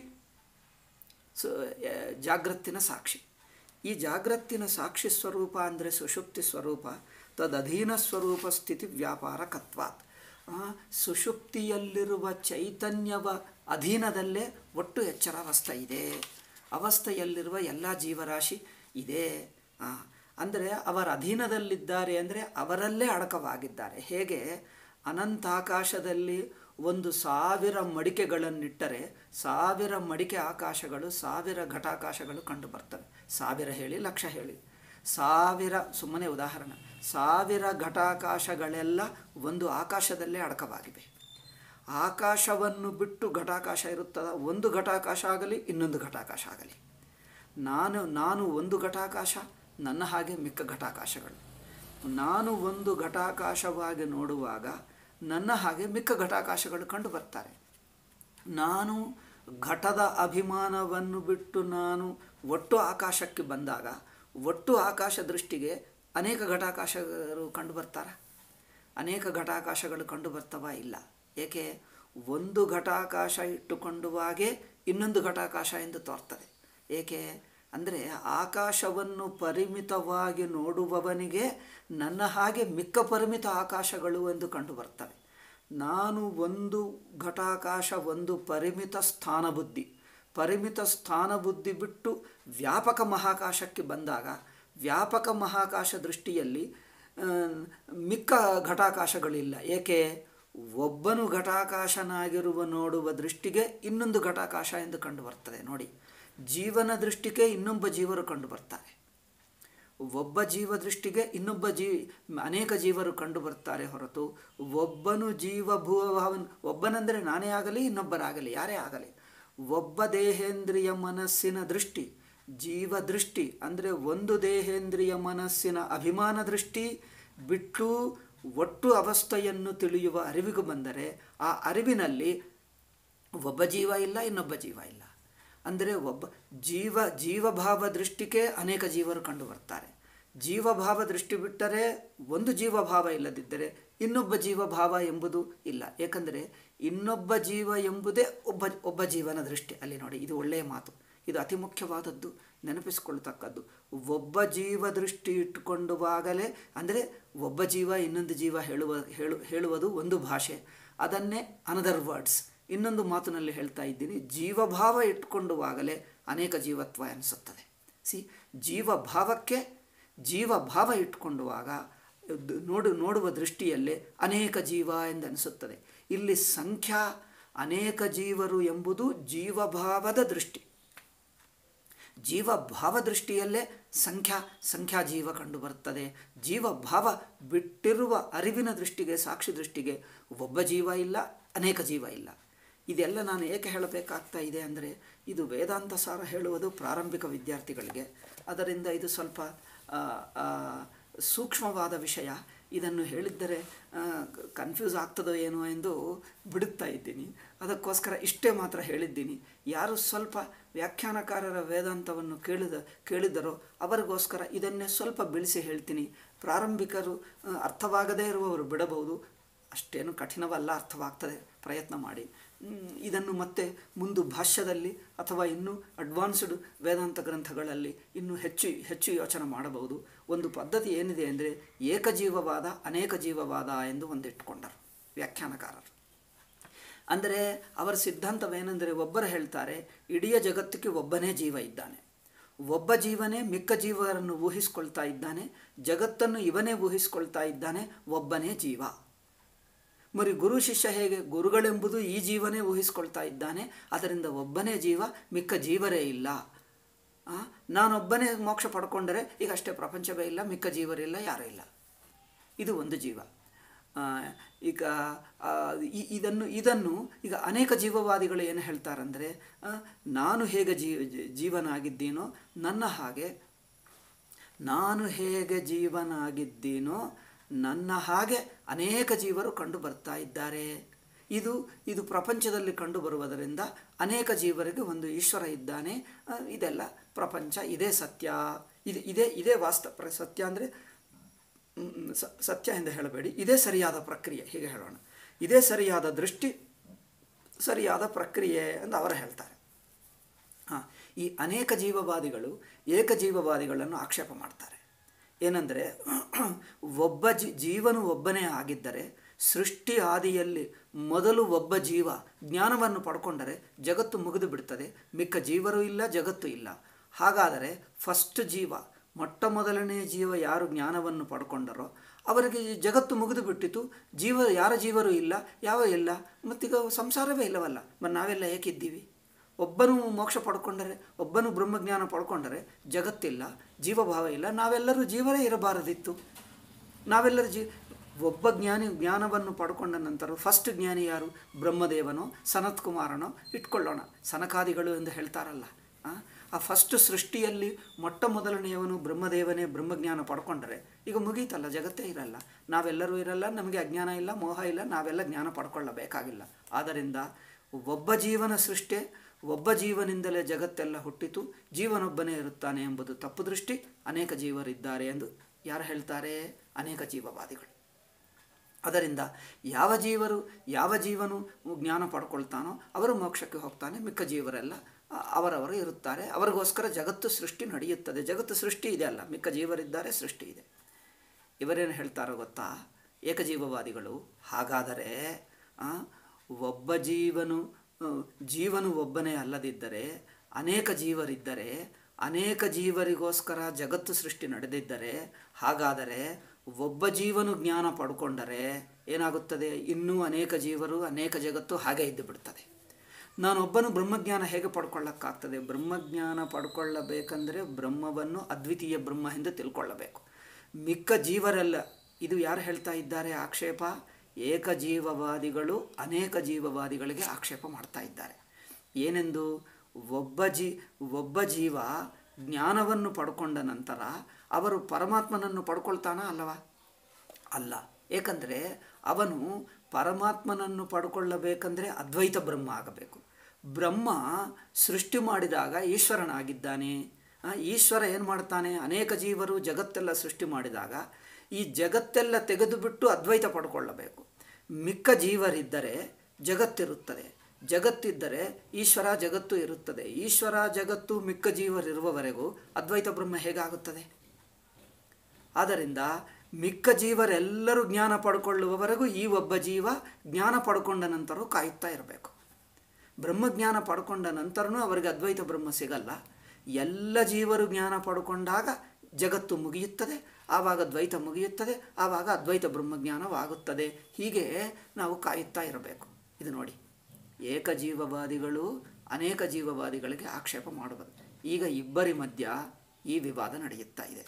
ಜಾಗೃತಿನ ಸಾಕ್ಷಿ. ಈ ಜಾಗೃತಿನ ಸಾಕ್ಷಿ ಸ್ವರೂಪ ಅಂದರೆ ಸುಷುಪ್ತಿ ಸ್ವರೂಪ. ತದಧೀನ ಸ್ವರೂಪ ಸ್ಥಿತಿ ವ್ಯಾಪಾರಕತ್ವಾತ್. ಸುಷುಪ್ತಿಯಲ್ಲಿರುವ ಚೈತನ್ಯವ ಅಧೀನದಲ್ಲೇ ಒಟ್ಟು ಎಚ್ಚರಾವಸ್ಥೆ ಇದೆ. ಅವಸ್ಥೆಯಲ್ಲಿರುವ ಎಲ್ಲ ಜೀವರಾಶಿ ಇದೆ. ಅಂದರೆ ಅವರ ಅಧೀನದಲ್ಲಿದ್ದಾರೆ ಅಂದರೆ ಅವರಲ್ಲೇ ಅಡಕವಾಗಿದ್ದಾರೆ. ಹೇಗೆ ಅನಂತಾಕಾಶದಲ್ಲಿ ಒಂದು ಸಾವಿರ ಮಡಿಕೆಗಳನ್ನಿಟ್ಟರೆ ಸಾವಿರ ಮಡಿಕೆ ಆಕಾಶಗಳು, ಸಾವಿರ ಘಟಾಕಾಶಗಳು ಕಂಡು ಬರ್ತವೆ. ಸಾವಿರ ಹೇಳಿ ಲಕ್ಷ ಹೇಳಿ, ಸಾವಿರ ಸುಮ್ಮನೆ ಉದಾಹರಣೆ, ಸಾವಿರ ಘಟಾಕಾಶಗಳೆಲ್ಲ ಒಂದು ಆಕಾಶದಲ್ಲೇ ಅಡಕವಾಗಿವೆ. ಆಕಾಶವನ್ನು ಬಿಟ್ಟು ಘಟಾಕಾಶ ಇರುತ್ತದ, ಒಂದು ಘಟಾಕಾಶ ಆಗಲಿ ಇನ್ನೊಂದು ಘಟಾಕಾಶ ಆಗಲಿ. ನಾನು ನಾನು ಒಂದು ಘಟಾಕಾಶ, ನನ್ನ ಹಾಗೆ ಮಿಕ್ಕ ಘಟಾಕಾಶಗಳು. ನಾನು ಒಂದು ಘಟಾಕಾಶವಾಗಿ ನೋಡುವಾಗ ನನ್ನ ಹಾಗೆ ಮಿಕ್ಕ ಘಟಾಕಾಶಗಳು ಕಂಡು ಬರ್ತಾರೆ. ನಾನು ಘಟದ ಅಭಿಮಾನವನ್ನು ಬಿಟ್ಟು ನಾನು ಒಟ್ಟು ಆಕಾಶಕ್ಕೆ ಬಂದಾಗ ಒಟ್ಟು ಆಕಾಶ ದೃಷ್ಟಿಗೆ ಅನೇಕ ಘಟಾಕಾಶಗಳು ಕಂಡು ಬರ್ತಾರೆ. ಅನೇಕ ಘಟಾಕಾಶಗಳು ಕಂಡು ಬರ್ತವ? ಇಲ್ಲ. ಏಕೆ? ಒಂದು ಘಟಾಕಾಶ ಇಟ್ಟುಕೊಂಡುವಾಗೆ ಇನ್ನೊಂದು ಘಟಾಕಾಶ ಎಂದು ತೋರ್ತದೆ. ಏಕೆ ಅಂದರೆ ಆಕಾಶವನ್ನು ಪರಿಮಿತವಾಗಿ ನೋಡುವವನಿಗೆ ನನ್ನ ಹಾಗೆ ಮಿಕ್ಕ ಪರಿಮಿತ ಆಕಾಶಗಳು ಎಂದು ಕಂಡು ಬರ್ತವೆ. ನಾನು ಒಂದು ಘಟಾಕಾಶ, ಒಂದು ಪರಿಮಿತ ಸ್ಥಾನಬುದ್ಧಿ, ಪರಿಮಿತ ಸ್ಥಾನಬುದ್ಧಿ ಬಿಟ್ಟು ವ್ಯಾಪಕ ಮಹಾಕಾಶಕ್ಕೆ ಬಂದಾಗ ವ್ಯಾಪಕ ಮಹಾಕಾಶ ದೃಷ್ಟಿಯಲ್ಲಿ ಮಿಕ್ಕ ಘಟಾಕಾಶಗಳಿಲ್ಲ. ಏಕೆ? ಒಬ್ಬನು ಘಟಾಕಾಶನಾಗಿರುವ ನೋಡುವ ದೃಷ್ಟಿಗೆ ಇನ್ನೊಂದು ಘಟಾಕಾಶ ಎಂದು ಕಂಡು ಬರ್ತದೆ. ನೋಡಿ, ಜೀವನ ದೃಷ್ಟಿಗೆ ಇನ್ನೊಬ್ಬ ಜೀವರು ಕಂಡು ಬರ್ತಾರೆ. ಒಬ್ಬ ಜೀವ ದೃಷ್ಟಿಗೆ ಇನ್ನೊಬ್ಬ ಜೀ ಅನೇಕ ಜೀವರು ಕಂಡು ಬರ್ತಾರೆ ಹೊರತು ಒಬ್ಬನು ಜೀವ ಭೂಭಾವನ್ ಒಬ್ಬನೆಂದರೆ ನಾನೇ ಆಗಲಿ ಇನ್ನೊಬ್ಬರಾಗಲಿ ಯಾರೇ ಆಗಲಿ, ಒಬ್ಬ ದೇಹೇಂದ್ರಿಯ ಮನಸ್ಸಿನ ದೃಷ್ಟಿ, ಜೀವ ದೃಷ್ಟಿ ಅಂದರೆ ಒಂದು ದೇಹೇಂದ್ರಿಯ ಮನಸ್ಸಿನ ಅಭಿಮಾನ ದೃಷ್ಟಿ ಬಿಟ್ಟು ಒಟ್ಟು ಅವಸ್ಥೆಯನ್ನು ತಿಳಿಯುವ ಅರಿವಿಗೆ ಬಂದರೆ ಆ ಅರಿವಿನಲ್ಲಿ ಒಬ್ಬ ಜೀವ ಇಲ್ಲ, ಇನ್ನೊಬ್ಬ ಜೀವ ಇಲ್ಲ. ಅಂದರೆ ಒಬ್ಬ ಜೀವ ಜೀವಭಾವ ದೃಷ್ಟಿಗೆ ಅನೇಕ ಜೀವರು ಕಂಡು ಬರ್ತಾರೆ. ಜೀವಭಾವ ದೃಷ್ಟಿ ಬಿಟ್ಟರೆ ಒಂದು ಜೀವಭಾವ ಇಲ್ಲದಿದ್ದರೆ ಇನ್ನೊಬ್ಬ ಜೀವಭಾವ ಎಂಬುದು ಇಲ್ಲ. ಏಕೆಂದರೆ ಇನ್ನೊಬ್ಬ ಜೀವ ಎಂಬುದೇ ಒಬ್ಬ ಒಬ್ಬ ಜೀವನ ದೃಷ್ಟಿ. ಅಲ್ಲಿ ನೋಡಿ, ಇದು ಒಳ್ಳೆಯ ಮಾತು, ಇದು ಅತಿ ಮುಖ್ಯವಾದದ್ದು, ನೆನಪಿಸಿಕೊಳ್ತಕ್ಕದ್ದು. ಒಬ್ಬ ಜೀವ ದೃಷ್ಟಿ ಇಟ್ಟುಕೊಂಡುವಾಗಲೇ, ಅಂದರೆ ಒಬ್ಬ ಜೀವ ಇನ್ನೊಂದು ಜೀವ ಹೇಳುವ ಹೇಳು ಹೇಳುವುದು ಒಂದು ಭಾಷೆ. ಅದನ್ನೇ ಅನದರ್ ವರ್ಡ್ಸ್ ಇನ್ನೊಂದು ಮಾತಿನಲ್ಲಿ ಹೇಳ್ತಾ ಇದ್ದೀನಿ, ಜೀವಭಾವ ಇಟ್ಟುಕೊಂಡುವಾಗಲೇ ಅನೇಕ ಜೀವತ್ವ ಅನಿಸುತ್ತದೆ. ಸಿ, ಜೀವಭಾವಕ್ಕೆ ಜೀವಭಾವ ಇಟ್ಟುಕೊಂಡುವಾಗ ನೋಡು ನೋಡುವ ದೃಷ್ಟಿಯಲ್ಲೇ ಅನೇಕ ಜೀವ ಎಂದನಿಸುತ್ತದೆ. ಇಲ್ಲಿ ಸಂಖ್ಯಾ ಅನೇಕ ಜೀವರು ಎಂಬುದು ಜೀವಭಾವದ ದೃಷ್ಟಿ. ಜೀವಭಾವ ದೃಷ್ಟಿಯಲ್ಲೇ ಸಂಖ್ಯಾ ಸಂಖ್ಯಾ ಜೀವ ಕಂಡು ಬರ್ತದೆ. ಜೀವಭಾವ ಬಿಟ್ಟಿರುವ ಅರಿವಿನ ದೃಷ್ಟಿಗೆ, ಸಾಕ್ಷಿ ದೃಷ್ಟಿಗೆ ಒಬ್ಬ ಜೀವ ಇಲ್ಲ, ಅನೇಕ ಜೀವ ಇಲ್ಲ. ಇದೆಲ್ಲ ನಾನು ಏಕೆ ಹೇಳಬೇಕಾಗ್ತಾ ಇದೆ ಅಂದರೆ, ಇದು ವೇದಾಂತ ಸಾರ ಹೇಳುವುದು ಪ್ರಾರಂಭಿಕ ವಿದ್ಯಾರ್ಥಿಗಳಿಗೆ. ಅದರಿಂದ ಇದು ಸ್ವಲ್ಪ ಸೂಕ್ಷ್ಮವಾದ ವಿಷಯ. ಇದನ್ನು ಹೇಳಿದ್ದರೆ ಕನ್ಫ್ಯೂಸ್ ಆಗ್ತದೋ ಏನೋ ಎಂದು ಬಿಡುತ್ತಾ ಇದ್ದೀನಿ. ಅದಕ್ಕೋಸ್ಕರ ಇಷ್ಟೇ ಮಾತ್ರ ಹೇಳಿದ್ದೀನಿ. ಯಾರು ಸ್ವಲ್ಪ ವ್ಯಾಖ್ಯಾನಕಾರರ ವೇದಾಂತವನ್ನು ಕೇಳಿದ ಕೇಳಿದರೋ ಅವರಿಗೋಸ್ಕರ ಇದನ್ನೇ ಸ್ವಲ್ಪ ಬಿಡಿಸಿ ಹೇಳ್ತೀನಿ. ಪ್ರಾರಂಭಿಕರು ಅರ್ಥವಾಗದೇ ಇರುವವರು ಬಿಡಬಹುದು, ಅಷ್ಟೇನು ಕಠಿಣವಲ್ಲ, ಅರ್ಥವಾಗ್ತದೆ, ಪ್ರಯತ್ನ ಮಾಡಿ. ಇದನ್ನು ಮತ್ತೆ ಮುಂದೆ ಭಾಷ್ಯದಲ್ಲಿ ಅಥವಾ ಇನ್ನೂ ಅಡ್ವಾನ್ಸ್ಡ್ ವೇದಾಂತ ಗ್ರಂಥಗಳಲ್ಲಿ ಇನ್ನೂ ಹೆಚ್ಚು ಹೆಚ್ಚು ಯೋಚನೆ ಮಾಡಬಹುದು. ಒಂದು ಪದ್ಧತಿ ಏನಿದೆ ಅಂದರೆ ಏಕಜೀವವಾದ ಅನೇಕ ಜೀವವಾದ ಎಂದು ಒಂದಿಟ್ಟುಕೊಂಡರು ವ್ಯಾಖ್ಯಾನಕಾರರು. ಅಂದರೆ ಅವರ ಸಿದ್ಧಾಂತವೇನೆಂದರೆ, ಒಬ್ಬರು ಹೇಳ್ತಾರೆ ಇಡೀ ಜಗತ್ತಿಗೆ ಒಬ್ಬನೇ ಜೀವ ಇದ್ದಾನೆ, ಒಬ್ಬ ಜೀವನೇ ಮಿಕ್ಕ ಜೀವರನ್ನು ಊಹಿಸ್ಕೊಳ್ತಾ ಇದ್ದಾನೆ, ಜಗತ್ತನ್ನು ಇವನೇ ಊಹಿಸ್ಕೊಳ್ತಾ ಇದ್ದಾನೆ, ಒಬ್ಬನೇ ಜೀವ. ಮರಿ ಗುರು ಶಿಷ್ಯ ಹೇಗೆ? ಗುರುಗಳೆಂಬುದು ಈ ಜೀವನೇ ಊಹಿಸ್ಕೊಳ್ತಾ ಇದ್ದಾನೆ, ಅದರಿಂದ ಒಬ್ಬನೇ ಜೀವ, ಮಿಕ್ಕ ಜೀವರೇ ಇಲ್ಲ. ನಾನೊಬ್ಬನೇ ಮೋಕ್ಷ ಪಡ್ಕೊಂಡರೆ ಈಗ ಅಷ್ಟೇ, ಪ್ರಪಂಚವೇ ಇಲ್ಲ, ಮಿಕ್ಕ ಜೀವರಿಲ್ಲ, ಯಾರೂ ಇಲ್ಲ. ಇದು ಒಂದು ಜೀವ. ಈಗ ಇದನ್ನು ಇದನ್ನು ಈಗ ಅನೇಕ ಜೀವವಾದಿಗಳು ಏನು ಹೇಳ್ತಾರಂದರೆ, ನಾನು ಹೇಗೆ ಜೀ ಜೀವನಾಗಿದ್ದೀನೋ ನನ್ನ ಹಾಗೆ ನಾನು ಹೇಗೆ ಜೀವನಾಗಿದ್ದೀನೋ ನನ್ನ ಹಾಗೆ ಅನೇಕ ಜೀವರು ಕಂಡು ಬರ್ತಾ ಇದ್ದಾರೆ. ಇದು ಇದು ಪ್ರಪಂಚದಲ್ಲಿ ಕಂಡು ಬರುವುದರಿಂದ ಅನೇಕ ಜೀವರಿಗೆ ಒಂದು ಈಶ್ವರ ಇದ್ದಾನೆ, ಇದೆಲ್ಲ ಪ್ರಪಂಚ, ಇದೇ ಸತ್ಯ, ಇದು ಇದೇ ಇದೇ ವಾಸ್ತವ. ಸತ್ಯ ಅಂದರೆ ಸತ್ಯ ಎಂದು ಹೇಳಬೇಡಿ, ಇದೇ ಸರಿಯಾದ ಪ್ರಕ್ರಿಯೆ, ಹೀಗೆ ಹೇಳೋಣ. ಇದೇ ಸರಿಯಾದ ದೃಷ್ಟಿ, ಸರಿಯಾದ ಪ್ರಕ್ರಿಯೆ ಎಂದು ಅವರು ಹೇಳ್ತಾರೆ. ಹಾಂ, ಈ ಅನೇಕ ಜೀವವಾದಿಗಳು ಏಕಜೀವವಾದಿಗಳನ್ನು ಆಕ್ಷೇಪ ಮಾಡ್ತಾರೆ. ಏನಂದರೆ, ಒಬ್ಬ ಜೀ ಜೀವನು ಒಬ್ಬನೇ ಆಗಿದ್ದರೆ ಸೃಷ್ಟಿ ಆದಿಯಲ್ಲಿ ಮೊದಲು ಒಬ್ಬ ಜೀವ ಜ್ಞಾನವನ್ನು ಪಡ್ಕೊಂಡರೆ ಜಗತ್ತು ಮುಗಿದು ಬಿಡ್ತದೆ, ಮಿಕ್ಕ ಜೀವರು ಇಲ್ಲ, ಜಗತ್ತು ಇಲ್ಲ. ಹಾಗಾದರೆ ಫಸ್ಟ್ ಜೀವ, ಮೊಟ್ಟ ಮೊದಲನೇ ಜೀವ ಯಾರು ಜ್ಞಾನವನ್ನು ಪಡ್ಕೊಂಡರೋ ಅವರಿಗೆ ಜಗತ್ತು ಮುಗಿದು ಬಿಟ್ಟಿತು, ಜೀವ ಯಾರ ಜೀವರು ಇಲ್ಲ, ಯಾವ ಇಲ್ಲ, ಮತ್ತೀಗ ಸಂಸಾರವೇ ಇಲ್ಲವಲ್ಲ. ಮತ್ತು ನಾವೆಲ್ಲ ಏಕಿದ್ದೀವಿ? ಒಬ್ಬನು ಮೋಕ್ಷ ಪಡ್ಕೊಂಡರೆ, ಒಬ್ಬನು ಬ್ರಹ್ಮಜ್ಞಾನ ಪಡ್ಕೊಂಡರೆ ಜಗತ್ತಿಲ್ಲ, ಜೀವಭಾವ ಇಲ್ಲ, ನಾವೆಲ್ಲರೂ ಜೀವರೇ ಇರಬಾರದಿತ್ತು. ನಾವೆಲ್ಲರೂ ಜೀ ಒಬ್ಬ ಜ್ಞಾನಿ ಜ್ಞಾನವನ್ನು ಪಡ್ಕೊಂಡ ನಂತರ ಫಸ್ಟ್ ಜ್ಞಾನಿ ಯಾರು? ಬ್ರಹ್ಮದೇವನೋ ಸನತ್ ಕುಮಾರನೋ ಇಟ್ಕೊಳ್ಳೋಣ, ಸನಕಾದಿಗಳು ಎಂದು ಹೇಳ್ತಾರಲ್ಲ. ಆ ಫಸ್ಟ್ ಸೃಷ್ಟಿಯಲ್ಲಿ ಮೊಟ್ಟ ಮೊದಲನೆಯವನು ಬ್ರಹ್ಮದೇವನೇ ಬ್ರಹ್ಮಜ್ಞಾನ ಪಡ್ಕೊಂಡರೆ ಈಗ ಮುಗೀತಲ್ಲ, ಜಗತ್ತೇ ಇರಲ್ಲ, ನಾವೆಲ್ಲರೂ ಇರಲ್ಲ, ನಮಗೆ ಅಜ್ಞಾನ ಇಲ್ಲ, ಮೋಹ ಇಲ್ಲ, ನಾವೆಲ್ಲ ಜ್ಞಾನ ಪಡ್ಕೊಳ್ಳಬೇಕಾಗಿಲ್ಲ. ಆದ್ದರಿಂದ ಒಬ್ಬ ಜೀವನ ಸೃಷ್ಟಿ, ಒಬ್ಬ ಜೀವನಿಂದಲೇ ಜಗತ್ತೆಲ್ಲ ಹುಟ್ಟಿತು, ಜೀವನೊಬ್ಬನೇ ಇರುತ್ತಾನೆ ಎಂಬುದು ತಪ್ಪು ದೃಷ್ಟಿ. ಅನೇಕ ಜೀವರಿದ್ದಾರೆ ಎಂದು ಯಾರು ಹೇಳ್ತಾರೆ? ಅನೇಕ ಜೀವವಾದಿಗಳು. ಅದರಿಂದ ಯಾವ ಜೀವರು ಯಾವ ಜೀವನು ಜ್ಞಾನ ಪಡ್ಕೊಳ್ತಾನೋ ಅವರು ಮೋಕ್ಷಕ್ಕೆ ಹೋಗ್ತಾನೆ, ಮಿಕ್ಕ ಜೀವರೆಲ್ಲ ಅವರವರು ಇರುತ್ತಾರೆ. ಅವರಿಗೋಸ್ಕರ ಜಗತ್ತು ಸೃಷ್ಟಿ ನಡೆಯುತ್ತದೆ. ಜಗತ್ತು ಸೃಷ್ಟಿ ಇದೆ ಅಲ್ಲ, ಮಿಕ್ಕ ಜೀವರಿದ್ದಾರೆ, ಸೃಷ್ಟಿ ಇದೆ. ಇವರೇನು ಹೇಳ್ತಾರೋ ಗೊತ್ತಾ ಏಕಜೀವವಾದಿಗಳು? ಹಾಗಾದರೆ ಒಬ್ಬ ಜೀವನು ಜೀವನು ಒಬ್ಬನೇ ಅಲ್ಲದಿದ್ದರೆ ಅನೇಕ ಜೀವರಿದ್ದರೆ, ಅನೇಕ ಜೀವರಿಗೋಸ್ಕರ ಜಗತ್ತು ಸೃಷ್ಟಿ ನಡೆದಿದ್ದರೆ, ಹಾಗಾದರೆ ಒಬ್ಬ ಜೀವನು ಜ್ಞಾನ ಪಡ್ಕೊಂಡರೆ ಏನಾಗುತ್ತದೆ? ಇನ್ನೂ ಅನೇಕ ಜೀವರು, ಅನೇಕ ಜಗತ್ತು ಹಾಗೆ ಇದ್ದು ಬಿಡ್ತದೆ. ನಾನೊಬ್ಬನು ಬ್ರಹ್ಮಜ್ಞಾನ ಹೇಗೆ ಪಡ್ಕೊಳ್ಳೋಕ್ಕಾಗ್ತದೆ? ಬ್ರಹ್ಮಜ್ಞಾನ ಪಡ್ಕೊಳ್ಳಬೇಕಂದರೆ ಬ್ರಹ್ಮವನ್ನು ಅದ್ವಿತೀಯ ಬ್ರಹ್ಮ ಎಂದು ತಿಳ್ಕೊಳ್ಳಬೇಕು. ಮಿಕ್ಕ ಜೀವರೆಲ್ಲ, ಇದು ಯಾರು ಹೇಳ್ತಾ ಇದ್ದಾರೆ ಆಕ್ಷೇಪ? ಏಕಜೀವವಾದಿಗಳು ಅನೇಕ ಜೀವವಾದಿಗಳಿಗೆ ಆಕ್ಷೇಪ ಮಾಡ್ತಾ ಇದ್ದಾರೆ. ಏನೆಂದು? ಒಬ್ಬ ಜೀ ಒಬ್ಬ ಜೀವ ಜ್ಞಾನವನ್ನು ಪಡ್ಕೊಂಡ ನಂತರ ಅವರು ಪರಮಾತ್ಮನನ್ನು ಪಡ್ಕೊಳ್ತಾನ ಅಲ್ಲವಾ? ಅಲ್ಲ. ಏಕೆಂದರೆ ಅವನು ಪರಮಾತ್ಮನನ್ನು ಪಡ್ಕೊಳ್ಳಬೇಕಂದ್ರೆ ಅದ್ವೈತ ಬ್ರಹ್ಮ ಆಗಬೇಕು. ಬ್ರಹ್ಮ ಸೃಷ್ಟಿ ಮಾಡಿದಾಗ ಈಶ್ವರನಾಗಿದ್ದಾನೆ. ಈಶ್ವರ ಏನು ಮಾಡ್ತಾನೆ? ಅನೇಕ ಜೀವರು ಜಗತ್ತೆಲ್ಲ ಸೃಷ್ಟಿ ಮಾಡಿದಾಗ ಈ ಜಗತ್ತೆಲ್ಲ ತೆಗೆದುಬಿಟ್ಟು ಅದ್ವೈತ ಪಡ್ಕೊಳ್ಳಬೇಕು. ಮಿಕ್ಕ ಜೀವರಿದ್ದರೆ ಜಗತ್ತಿರುತ್ತದೆ, ಜಗತ್ತಿದ್ದರೆ ಈಶ್ವರ ಜಗತ್ತು ಇರುತ್ತದೆ. ಈಶ್ವರ ಜಗತ್ತು ಮಿಕ್ಕ ಜೀವರಿರುವವರೆಗೂ ಅದ್ವೈತ ಬ್ರಹ್ಮ ಹೇಗಾಗುತ್ತದೆ? ಆದ್ದರಿಂದ ಮಿಕ್ಕ ಜೀವರೆಲ್ಲರೂ ಜ್ಞಾನ ಪಡ್ಕೊಳ್ಳುವವರೆಗೂ ಈ ಒಬ್ಬ ಜೀವ ಜ್ಞಾನ ಪಡ್ಕೊಂಡ ನಂತರ ಕಾಯುತ್ತಾ ಇರಬೇಕು. ಬ್ರಹ್ಮಜ್ಞಾನ ಪಡ್ಕೊಂಡ ನಂತರನೂ ಅವರಿಗೆ ಅದ್ವೈತ ಬ್ರಹ್ಮ ಸಿಗಲ್ಲ. ಎಲ್ಲ ಜೀವರು ಜ್ಞಾನ ಪಡ್ಕೊಂಡಾಗ ಜಗತ್ತು ಮುಗಿಯುತ್ತದೆ, ಆವಾಗ ದ್ವೈತ ಮುಗಿಯುತ್ತದೆ, ಆವಾಗ ಅದ್ವೈತ ಬ್ರಹ್ಮಜ್ಞಾನವಾಗುತ್ತದೆ. ಹೀಗೆ ನಾವು ಕಾಯುತ್ತಾ ಇರಬೇಕು. ಇದು ನೋಡಿ, ಏಕಜೀವವಾದಿಗಳು ಅನೇಕ ಜೀವವಾದಿಗಳಿಗೆ ಆಕ್ಷೇಪ ಮಾಡುವುದು. ಈಗ ಇಬ್ಬರಿ ಮಧ್ಯ ಈ ವಿವಾದ ನಡೆಯುತ್ತಾ ಇದೆ.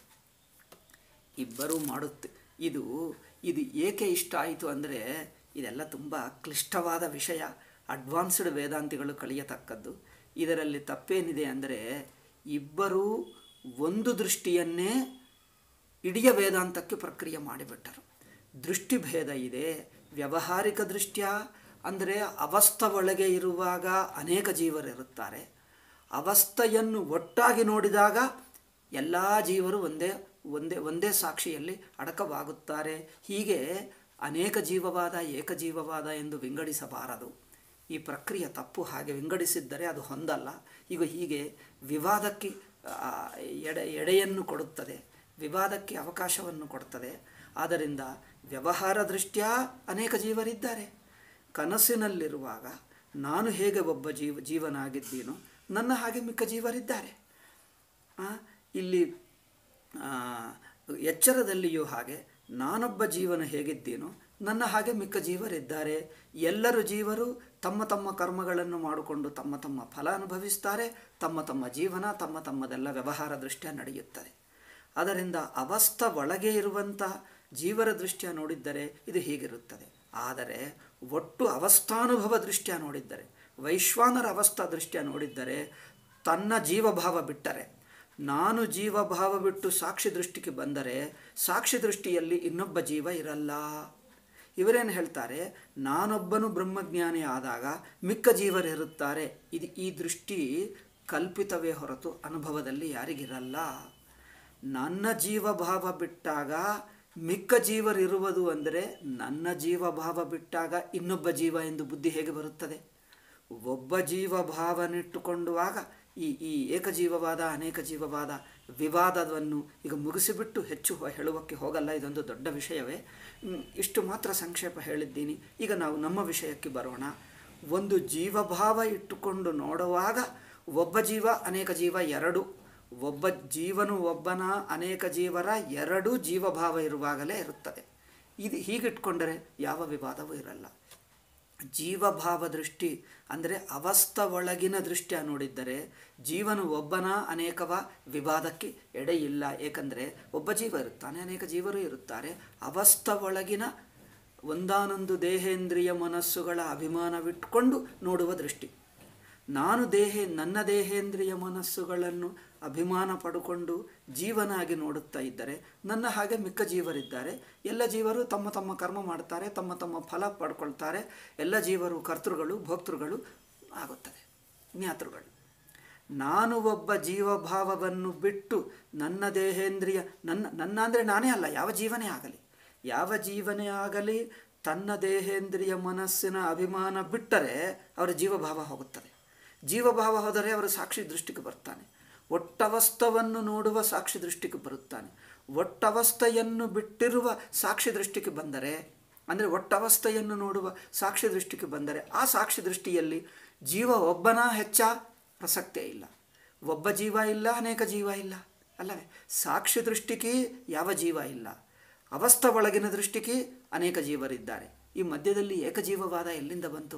ಇಬ್ಬರೂ ಮಾಡುತ್ತೆ. ಇದು ಇದು ಏಕೆ ಇಷ್ಟ ಆಯಿತು ಅಂದರೆ ಇದೆಲ್ಲ ತುಂಬ ಕ್ಲಿಷ್ಟವಾದ ವಿಷಯ, ಅಡ್ವಾನ್ಸ್ಡ್ ವೇದಾಂತಿಗಳು ಕಲಿಯತಕ್ಕದ್ದು. ಇದರಲ್ಲಿ ತಪ್ಪೇನಿದೆ ಅಂದರೆ ಇಬ್ಬರೂ ಒಂದು ದೃಷ್ಟಿಯನ್ನೇ ಇಡೀ ವೇದಾಂತಕ್ಕೆ ಪ್ರಕ್ರಿಯೆ ಮಾಡಿಬಿಟ್ಟರು. ದೃಷ್ಟಿಭೇದ ಇದೆ. ವ್ಯಾವಹಾರಿಕ ದೃಷ್ಟ್ಯ ಅಂದರೆ ಅವಸ್ಥ ಒಳಗೆ ಇರುವಾಗ ಅನೇಕ ಜೀವರಿರುತ್ತಾರೆ. ಅವಸ್ಥೆಯನ್ನು ಒಟ್ಟಾಗಿ ನೋಡಿದಾಗ ಎಲ್ಲ ಜೀವರು ಒಂದೇ ಒಂದೇ ಒಂದೇ ಸಾಕ್ಷಿಯಲ್ಲಿ ಅಡಕವಾಗುತ್ತಾರೆ. ಹೀಗೆ ಅನೇಕ ಜೀವವಾದ ಏಕಜೀವವಾದ ಎಂದು ವಿಂಗಡಿಸಬಾರದು. ಈ ಪ್ರಕ್ರಿಯೆ ತಪ್ಪು. ಹಾಗೆ ವಿಂಗಡಿಸಿದ್ದರೆ ಅದು ಹೊಂದಲ್ಲ. ಈಗ ಹೀಗೆ ವಿವಾದಕ್ಕೆ ಎಡೆ ಎಡೆಯನ್ನು ಕೊಡುತ್ತದೆ, ವಿವಾದಕ್ಕೆ ಅವಕಾಶವನ್ನು ಕೊಡುತ್ತದೆ. ಆದ್ದರಿಂದ ವ್ಯವಹಾರ ದೃಷ್ಟ್ಯಾ ಅನೇಕ ಜೀವರಿದ್ದಾರೆ. ಕನಸಿನಲ್ಲಿರುವಾಗ ನಾನು ಹೇಗೆ ಒಬ್ಬ ಜೀವ ಜೀವನಾಗಿದ್ದೀನೋ ನನ್ನ ಹಾಗೆ ಮಿಕ್ಕ ಜೀವರಿದ್ದಾರೆ. ಇಲ್ಲಿ ಎಚ್ಚರದಲ್ಲಿಯೂ ಹಾಗೆ ನಾನೊಬ್ಬ ಜೀವನ ಹೇಗಿದ್ದೀನೋ ನನ್ನ ಹಾಗೆ ಮಿಕ್ಕ ಜೀವರಿದ್ದಾರೆ. ಎಲ್ಲರೂ ಜೀವರು ತಮ್ಮ ತಮ್ಮ ಕರ್ಮಗಳನ್ನು ಮಾಡಿಕೊಂಡು ತಮ್ಮ ತಮ್ಮ ಫಲ ಅನುಭವಿಸ್ತಾರೆ. ತಮ್ಮ ತಮ್ಮ ಜೀವನ ತಮ್ಮ ತಮ್ಮದೆಲ್ಲ ವ್ಯವಹಾರ ದೃಷ್ಟಿಯ ನಡೆಯುತ್ತದೆ. ಅದರಿಂದ ಅವಸ್ಥ ಒಳಗೆ ಇರುವಂಥ ಜೀವರ ದೃಷ್ಟಿಯ ನೋಡಿದ್ದರೆ ಇದು ಹೀಗಿರುತ್ತದೆ. ಆದರೆ ಒಟ್ಟು ಅವಸ್ಥಾನುಭವ ದೃಷ್ಟಿಯ ನೋಡಿದ್ದರೆ, ವೈಶ್ವಾನರ ಅವಸ್ಥಾ ದೃಷ್ಟಿಯ ನೋಡಿದ್ದರೆ, ತನ್ನ ಜೀವಭಾವ ಬಿಟ್ಟರೆ, ನಾನು ಜೀವಭಾವ ಬಿಟ್ಟು ಸಾಕ್ಷಿ ದೃಷ್ಟಿಗೆ ಬಂದರೆ ಸಾಕ್ಷಿ ದೃಷ್ಟಿಯಲ್ಲಿ ಇನ್ನೊಬ್ಬ ಜೀವ ಇರಲ್ಲ. ಇವರೇನು ಹೇಳ್ತಾರೆ, ನಾನೊಬ್ಬನು ಬ್ರಹ್ಮಜ್ಞಾನಿ ಆದಾಗ ಮಿಕ್ಕ ಜೀವರಿರುತ್ತಾರೆ. ಇದು ಈ ದೃಷ್ಟಿ ಕಲ್ಪಿತವೇ ಹೊರತು ಅನುಭವದಲ್ಲಿ ಯಾರಿಗಿರಲ್ಲ. ನನ್ನ ಜೀವಭಾವ ಬಿಟ್ಟಾಗ ಮಿಕ್ಕ ಜೀವರಿರುವುದು ಅಂದರೆ ನನ್ನ ಜೀವಭಾವ ಬಿಟ್ಟಾಗ ಇನ್ನೊಬ್ಬ ಜೀವ ಎಂದು ಬುದ್ಧಿ ಹೇಗೆ ಬರುತ್ತದೆ? ಒಬ್ಬ ಜೀವಭಾವನಿಟ್ಟುಕೊಂಡುವಾಗ ಈ ಈ ಏಕಜೀವವಾದ ಅನೇಕ ಜೀವವಾದ ವಿವಾದವನ್ನು ಈಗ ಮುಗಿಸಿಬಿಟ್ಟು ಹೆಚ್ಚು ಹೇಳುವಕ್ಕೆ ಹೋಗಲ್ಲ, ಇದೊಂದು ದೊಡ್ಡ ವಿಷಯವೇ. ಇಷ್ಟು ಮಾತ್ರ ಸಂಕ್ಷೇಪ ಹೇಳಿದ್ದೀನಿ. ಈಗ ನಾವು ನಮ್ಮ ವಿಷಯಕ್ಕೆ ಬರೋಣ. ಒಂದು ಜೀವಭಾವ ಇಟ್ಟುಕೊಂಡು ನೋಡುವಾಗ ಒಬ್ಬ ಜೀವ ಅನೇಕ ಜೀವ ಎರಡು, ಒಬ್ಬ ಜೀವನು ಒಬ್ಬನ ಅನೇಕ ಜೀವರ ಎರಡೂ ಜೀವಭಾವ ಇರುವಾಗಲೇ ಇರುತ್ತದೆ. ಇದು ಹೀಗಿಟ್ಕೊಂಡರೆ ಯಾವ ವಿವಾದವೂ ಇರಲ್ಲ. ಜೀವಭಾವ ದೃಷ್ಟಿ ಅಂದರೆ ಅವಸ್ಥ ಒಳಗಿನ ದೃಷ್ಟಿಯ ನೋಡಿದ್ದರೆ ಜೀವನು ಒಬ್ಬನ ಅನೇಕವ ವಿವಾದಕ್ಕೆ ಎಡೆಯಿಲ್ಲ. ಏಕೆಂದರೆ ಒಬ್ಬ ಜೀವ ಇರುತ್ತಾನೆ, ಅನೇಕ ಜೀವರು ಇರುತ್ತಾರೆ. ಅವಸ್ಥ ಒಳಗಿನ ಒಂದಾನೊಂದು ದೇಹೇಂದ್ರಿಯ ಮನಸ್ಸುಗಳ ಅಭಿಮಾನವಿಟ್ಟುಕೊಂಡು ನೋಡುವ ದೃಷ್ಟಿ. ನಾನು ದೇಹ ನನ್ನ ದೇಹೇಂದ್ರಿಯ ಮನಸ್ಸುಗಳನ್ನು ಅಭಿಮಾನ ಪಡುಕೊಂಡು ಜೀವನಾಗಿ ನೋಡುತ್ತಾ ಇದ್ದರೆ ನನ್ನ ಹಾಗೆ ಮಿಕ್ಕ ಜೀವರಿದ್ದಾರೆ. ಎಲ್ಲ ಜೀವರು ತಮ್ಮ ತಮ್ಮ ಕರ್ಮ ಮಾಡ್ತಾರೆ, ತಮ್ಮ ತಮ್ಮ ಫಲ ಪಡ್ಕೊಳ್ತಾರೆ. ಎಲ್ಲ ಜೀವರು ಕರ್ತೃಗಳು ಭೋಕ್ತೃಗಳು ಆಗುತ್ತದೆ, ಜ್ಞಾತೃಗಳು. ನಾನು ಒಬ್ಬ ಜೀವಭಾವವನ್ನು ಬಿಟ್ಟು ನನ್ನ ದೇಹೇಂದ್ರಿಯ ನನ್ನ ನನ್ನ ಅಂದರೆ ನಾನೇ ಅಲ್ಲ, ಯಾವ ಜೀವನೇ ಆಗಲಿ ಯಾವ ಜೀವನೇ ಆಗಲಿ ತನ್ನ ದೇಹೇಂದ್ರಿಯ ಮನಸ್ಸಿನ ಅಭಿಮಾನ ಬಿಟ್ಟರೆ ಅವರ ಜೀವಭಾವ ಹೋಗುತ್ತದೆ. ಜೀವಭಾವ ಹೋದರೆ ಅವರು ಸಾಕ್ಷಿ ದೃಷ್ಟಿಗೆ ಬರ್ತಾನೆ. ಒಟ್ಟವಸ್ಥವನ್ನು ನೋಡುವ ಸಾಕ್ಷಿ ದೃಷ್ಟಿಗೆ ಬರುತ್ತಾನೆ. ಒಟ್ಟವಸ್ಥೆಯನ್ನು ಬಿಟ್ಟಿರುವ ಸಾಕ್ಷಿ ದೃಷ್ಟಿಗೆ ಬಂದರೆ ಅಂದರೆ ಒಟ್ಟವಸ್ಥೆಯನ್ನು ನೋಡುವ ಸಾಕ್ಷಿ ದೃಷ್ಟಿಗೆ ಬಂದರೆ ಆ ಸಾಕ್ಷಿ ದೃಷ್ಟಿಯಲ್ಲಿ ಜೀವ ಒಬ್ಬನ ಹೆಚ್ಚ ಪ್ರಸಕ್ತಿಯೇ ಇಲ್ಲ. ಒಬ್ಬ ಜೀವ ಇಲ್ಲ, ಅನೇಕ ಜೀವ ಇಲ್ಲ ಅಲ್ಲವೇ? ಸಾಕ್ಷಿ ದೃಷ್ಟಿಗೆ ಯಾವ ಜೀವ ಇಲ್ಲ. ಅವಸ್ಥೆ ಒಳಗಿನ ದೃಷ್ಟಿಗೆ ಅನೇಕ ಜೀವರಿದ್ದಾರೆ. ಈ ಮಧ್ಯದಲ್ಲಿ ಏಕಜೀವವಾದ ಎಲ್ಲಿಂದ ಬಂತು?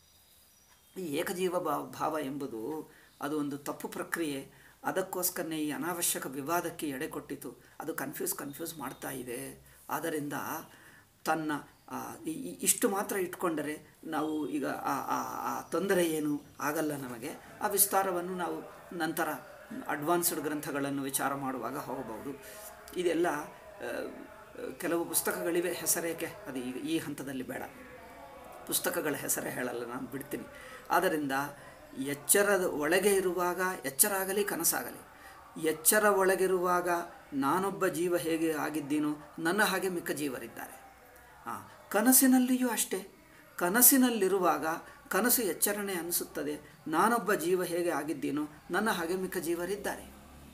ಈ ಏಕಜೀವ ಭಾವ ಎಂಬುದು ಅದು ಒಂದು ತಪ್ಪು ಪ್ರಕ್ರಿಯೆ. ಅದಕ್ಕೋಸ್ಕರನೇ ಈ ಅನಾವಶ್ಯಕ ವಿವಾದಕ್ಕೆ ಎಡೆ ಕೊಟ್ಟಿತು. ಅದು ಕನ್ಫ್ಯೂಸ್ ಕನ್ಫ್ಯೂಸ್ ಮಾಡ್ತಾ ಇದೆ. ಆದ್ದರಿಂದ ತನ್ನ ಇಷ್ಟು ಮಾತ್ರ ಇಟ್ಕೊಂಡರೆ ನಾವು ಈಗ ಆ ತೊಂದರೆ ಏನು ಆಗಲ್ಲ ನಮಗೆ. ಆ ವಿಸ್ತಾರವನ್ನು ನಾವು ನಂತರ ಅಡ್ವಾನ್ಸ್ಡ್ ಗ್ರಂಥಗಳನ್ನು ವಿಚಾರ ಮಾಡುವಾಗ ಹೋಗಬಹುದು. ಇದೆಲ್ಲ ಕೆಲವು ಪುಸ್ತಕಗಳಿವೆ, ಹೆಸರೇಕೆ ಅದು ಈಗ ಈ ಹಂತದಲ್ಲಿ ಬೇಡ. ಪುಸ್ತಕಗಳ ಹೆಸರೇ ಹೇಳಲ್ಲ, ನಾನು ಬಿಡ್ತೀನಿ. ಆದ್ದರಿಂದ ಎಚ್ಚರದ ಒಳಗೆ ಇರುವಾಗ, ಎಚ್ಚರ ಆಗಲಿ ಕನಸಾಗಲಿ, ಎಚ್ಚರ ಒಳಗಿರುವಾಗ ನಾನೊಬ್ಬ ಜೀವ ಹೇಗೆ ಆಗಿದ್ದೀನೋ ನನ್ನ ಹಾಗೆ ಮಿಕ್ಕ ಜೀವರಿದ್ದಾರೆ. ಹಾಂ, ಕನಸಿನಲ್ಲಿಯೂ ಅಷ್ಟೇ. ಕನಸಿನಲ್ಲಿರುವಾಗ ಕನಸು ಎಚ್ಚರಣೆ ಅನಿಸುತ್ತದೆ. ನಾನೊಬ್ಬ ಜೀವ ಹೇಗೆ ಆಗಿದ್ದೀನೋ ನನ್ನ ಹಾಗೆ ಮಿಕ್ಕ ಜೀವರಿದ್ದಾರೆ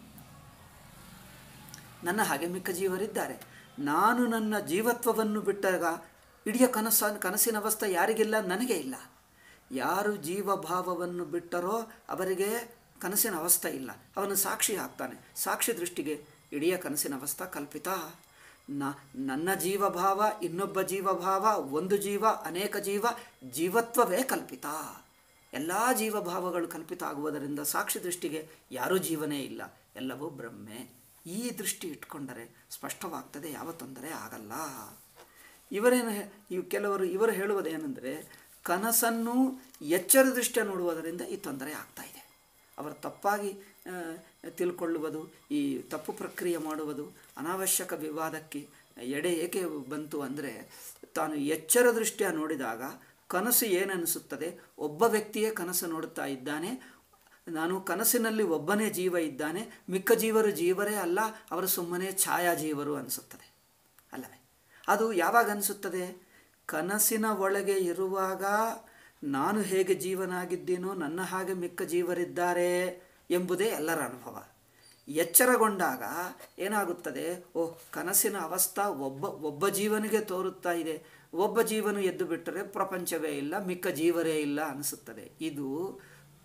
ನನ್ನ ಹಾಗೆ ಮಿಕ್ಕ ಜೀವರಿದ್ದಾರೆ ನಾನು ನನ್ನ ಜೀವತ್ವವನ್ನು ಬಿಟ್ಟಾಗ ಇಡೀ ಕನಸ ಕನಸಿನ ಅವಸ್ಥೆ ಯಾರಿಗಿಲ್ಲ? ನನಗೆ ಇಲ್ಲ. ಯಾರು ಜೀವಭಾವವನ್ನು ಬಿಟ್ಟರೋ ಅವರಿಗೆ ಕನಸಿನ ಅವಸ್ಥೆ ಇಲ್ಲ. ಅವನು ಸಾಕ್ಷಿ ಆಗ್ತಾನೆ. ಸಾಕ್ಷಿ ದೃಷ್ಟಿಗೆ ಇಡೀ ಕನಸಿನ ಅವಸ್ಥೆ ಕಲ್ಪಿತ. ನ ನನ್ನ ಜೀವಭಾವ, ಇನ್ನೊಬ್ಬ ಜೀವಭಾವ, ಒಂದು ಜೀವ, ಅನೇಕ ಜೀವ, ಜೀವತ್ವವೇ ಕಲ್ಪಿತ. ಎಲ್ಲ ಜೀವಭಾವಗಳು ಕಲ್ಪಿತ ಆಗುವುದರಿಂದ ಸಾಕ್ಷಿ ದೃಷ್ಟಿಗೆ ಯಾರೂ ಜೀವನೇ ಇಲ್ಲ, ಎಲ್ಲವೂ ಬ್ರಹ್ಮೆ. ಈ ದೃಷ್ಟಿ ಇಟ್ಕೊಂಡರೆ ಸ್ಪಷ್ಟವಾಗ್ತದೆ, ಯಾವ ತೊಂದರೆ ಆಗಲ್ಲ. ಇವರೇನು ಇವು ಕೆಲವರು ಇವರು ಹೇಳುವುದೇನೆಂದರೆ ಕನಸನ್ನು ಎಚ್ಚರ ದೃಷ್ಟಿಯ ನೋಡುವುದರಿಂದ ಈ ತೊಂದರೆ ಆಗ್ತಾ ಇದೆ. ಅವರು ತಪ್ಪಾಗಿ ತಿಳ್ಕೊಳ್ಳುವುದು, ಈ ತಪ್ಪು ಪ್ರಕ್ರಿಯೆ ಮಾಡುವುದು, ಅನಾವಶ್ಯಕ ವಿವಾದಕ್ಕೆ ಎಡೆ ಏಕೆ ಬಂತು ಅಂದರೆ ತಾನು ಎಚ್ಚರ ದೃಷ್ಟಿಯ ನೋಡಿದಾಗ ಕನಸು ಏನನಿಸುತ್ತದೆ? ಒಬ್ಬ ವ್ಯಕ್ತಿಯೇ ಕನಸು ನೋಡುತ್ತಾ ಇದ್ದಾನೆ, ನಾನು ಕನಸಿನಲ್ಲಿ ಒಬ್ಬನೇ ಜೀವ ಇದ್ದಾನೆ, ಮಿಕ್ಕ ಜೀವರು ಜೀವರೇ ಅಲ್ಲ, ಅವರು ಸುಮ್ಮನೆ ಛಾಯಾಜೀವರು ಅನಿಸುತ್ತದೆ ಅಲ್ಲವೇ? ಅದು ಯಾವಾಗ ಅನಿಸುತ್ತದೆ? ಕನಸಿನ ಒಳಗೆ ಇರುವಾಗ ನಾನು ಹೇಗೆ ಜೀವನಾಗಿದ್ದೀನೋ ನನ್ನ ಹಾಗೆ ಮಿಕ್ಕ ಜೀವರಿದ್ದಾರೆ ಎಂಬುದೇ ಎಲ್ಲರ ಅನುಭವ. ಎಚ್ಚರಗೊಂಡಾಗ ಏನಾಗುತ್ತದೆ? ಓಹ್, ಕನಸಿನ ಅವಸ್ಥಾ ಒಬ್ಬ ಒಬ್ಬ ಜೀವನಿಗೆ ತೋರುತ್ತಾ ಇದೆ, ಒಬ್ಬ ಜೀವನು ಎದ್ದು ಬಿಟ್ಟರೆ ಪ್ರಪಂಚವೇ ಇಲ್ಲ, ಮಿಕ್ಕ ಜೀವರೇ ಇಲ್ಲ ಅನಿಸುತ್ತದೆ. ಇದು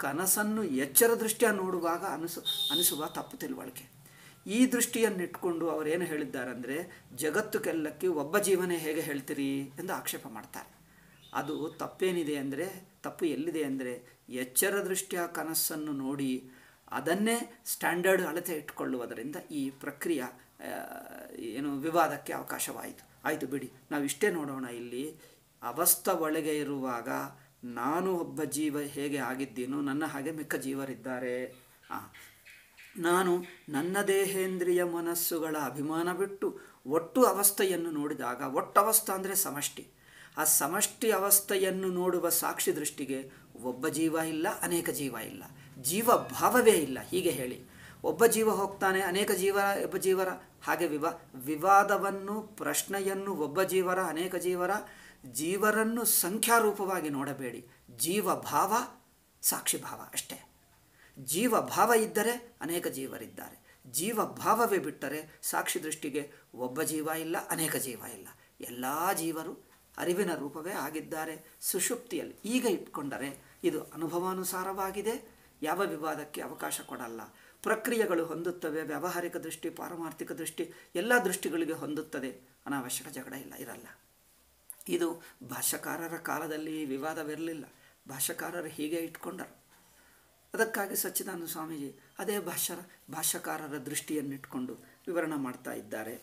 ಕನಸನ್ನು ಎಚ್ಚರ ದೃಷ್ಟಿಯ ನೋಡುವಾಗ ಅನಿಸು ಅನಿಸುವ ತಪ್ಪು ತಿಳುವಳಿಕೆ. ಈ ದೃಷ್ಟಿಯನ್ನಿಟ್ಕೊಂಡು ಅವರೇನು ಹೇಳಿದ್ದಾರೆ ಅಂದರೆ, ಜಗತ್ತುಗೆಲ್ಲಕ್ಕೆ ಒಬ್ಬ ಜೀವನೇ ಹೇಗೆ ಹೇಳ್ತೀರಿ ಎಂದು ಆಕ್ಷೇಪ ಮಾಡ್ತಾರೆ. ಅದು ತಪ್ಪೇನಿದೆ ಅಂದರೆ, ತಪ್ಪು ಎಲ್ಲಿದೆ ಅಂದರೆ, ಎಚ್ಚರ ದೃಷ್ಟಿಯ ಕನಸನ್ನು ನೋಡಿ ಅದನ್ನೇ ಸ್ಟ್ಯಾಂಡರ್ಡ್ ಅಳತೆ ಇಟ್ಕೊಳ್ಳುವುದರಿಂದ ಈ ಪ್ರಕ್ರಿಯೆ ಏನು ವಿವಾದಕ್ಕೆ ಅವಕಾಶವಾಯಿತು. ಆಯಿತು ಬಿಡಿ, ನಾವು ಇಷ್ಟೇ ನೋಡೋಣ. ಇಲ್ಲಿ ಅವಸ್ಥ ಒಳಗೆ ಇರುವಾಗ ನಾನು ಒಬ್ಬ ಜೀವ ಹೇಗೆ ಆಗಿದ್ದೀನೋ ನನ್ನ ಹಾಗೆ ಮಿಕ್ಕ ಜೀವರಿದ್ದಾರೆ. ನಾನು ನನ್ನ ದೇಹೇಂದ್ರಿಯ ಮನಸ್ಸುಗಳ ಅಭಿಮಾನ ಬಿಟ್ಟು ಒಟ್ಟು ಅವಸ್ಥೆಯನ್ನು ನೋಡಿದಾಗ, ಒಟ್ಟು ಅವಸ್ಥೆ ಅಂದರೆ ಸಮಷ್ಟಿ, ಆ ಸಮಷ್ಟಿ ಅವಸ್ಥೆಯನ್ನು ನೋಡುವ ಸಾಕ್ಷಿ ದೃಷ್ಟಿಗೆ ಒಬ್ಬ ಜೀವ ಇಲ್ಲ, ಅನೇಕ ಜೀವ ಇಲ್ಲ, ಜೀವ ಭಾವವೇ ಇಲ್ಲ. ಹೀಗೆ ಹೇಳಿ, ಒಬ್ಬ ಜೀವ ಹೋಗ್ತಾನೆ, ಅನೇಕ ಜೀವ ಒಬ್ಬ ಜೀವರ ಹಾಗೆ ವಿವಾ ವಿವಾದವನ್ನು ಪ್ರಶ್ನೆಯನ್ನು ಒಬ್ಬ ಜೀವರ ಅನೇಕ ಜೀವರ ಜೀವರನ್ನು ಸಂಖ್ಯಾರೂಪವಾಗಿ ನೋಡಬೇಡಿ. ಜೀವ ಭಾವ ಸಾಕ್ಷಿ ಭಾವ ಅಷ್ಟೇ. ಜೀವ ಭಾವ ಇದ್ದರೆ ಅನೇಕ ಜೀವರಿದ್ದಾರೆ. ಜೀವ ಭಾವವೇ ಬಿಟ್ಟರೆ ಸಾಕ್ಷಿ ದೃಷ್ಟಿಗೆ ಒಬ್ಬ ಜೀವ ಇಲ್ಲ, ಅನೇಕ ಜೀವ ಇಲ್ಲ, ಎಲ್ಲ ಜೀವರು ಅರಿವಿನ ರೂಪವೇ ಆಗಿದ್ದಾರೆ ಸುಷುಪ್ತಿಯಲ್ಲಿ. ಈಗ ಇಟ್ಕೊಂಡರೆ ಇದು ಅನುಭವಾನುಸಾರವಾಗಿದೆ, ಯಾವ ವಿವಾದಕ್ಕೆ ಅವಕಾಶ ಕೊಡಲ್ಲ. ಪ್ರಕ್ರಿಯೆಗಳು ಹೊಂದುತ್ತವೆ, ವ್ಯಾವಹಾರಿಕ ದೃಷ್ಟಿ, ಪಾರಮಾರ್ಥಿಕ ದೃಷ್ಟಿ, ಎಲ್ಲ ದೃಷ್ಟಿಗಳಿಗೆ ಹೊಂದುತ್ತದೆ. ಅನಾವಶ್ಯಕ ಜಗಳ ಇಲ್ಲ, ಇರಲ್ಲ. ಇದು ಭಾಷ್ಯಕಾರರ ಕಾಲದಲ್ಲಿ ವಿವಾದವಿರಲಿಲ್ಲ. ಭಾಷ್ಯಕಾರರು ಹೀಗೆ ಇಟ್ಕೊಂಡರು. ಅದಕ್ಕಾಗಿ ಸಚ್ಚಿದಾನಂದ ಸ್ವಾಮೀಜಿ ಅದೇ ಭಾಷ್ಯರ ಭಾಷ್ಯಕಾರರ ದೃಷ್ಟಿಯನ್ನಿಟ್ಕೊಂಡು ವಿವರಣೆ ಮಾಡ್ತಾ ಇದ್ದಾರೆ.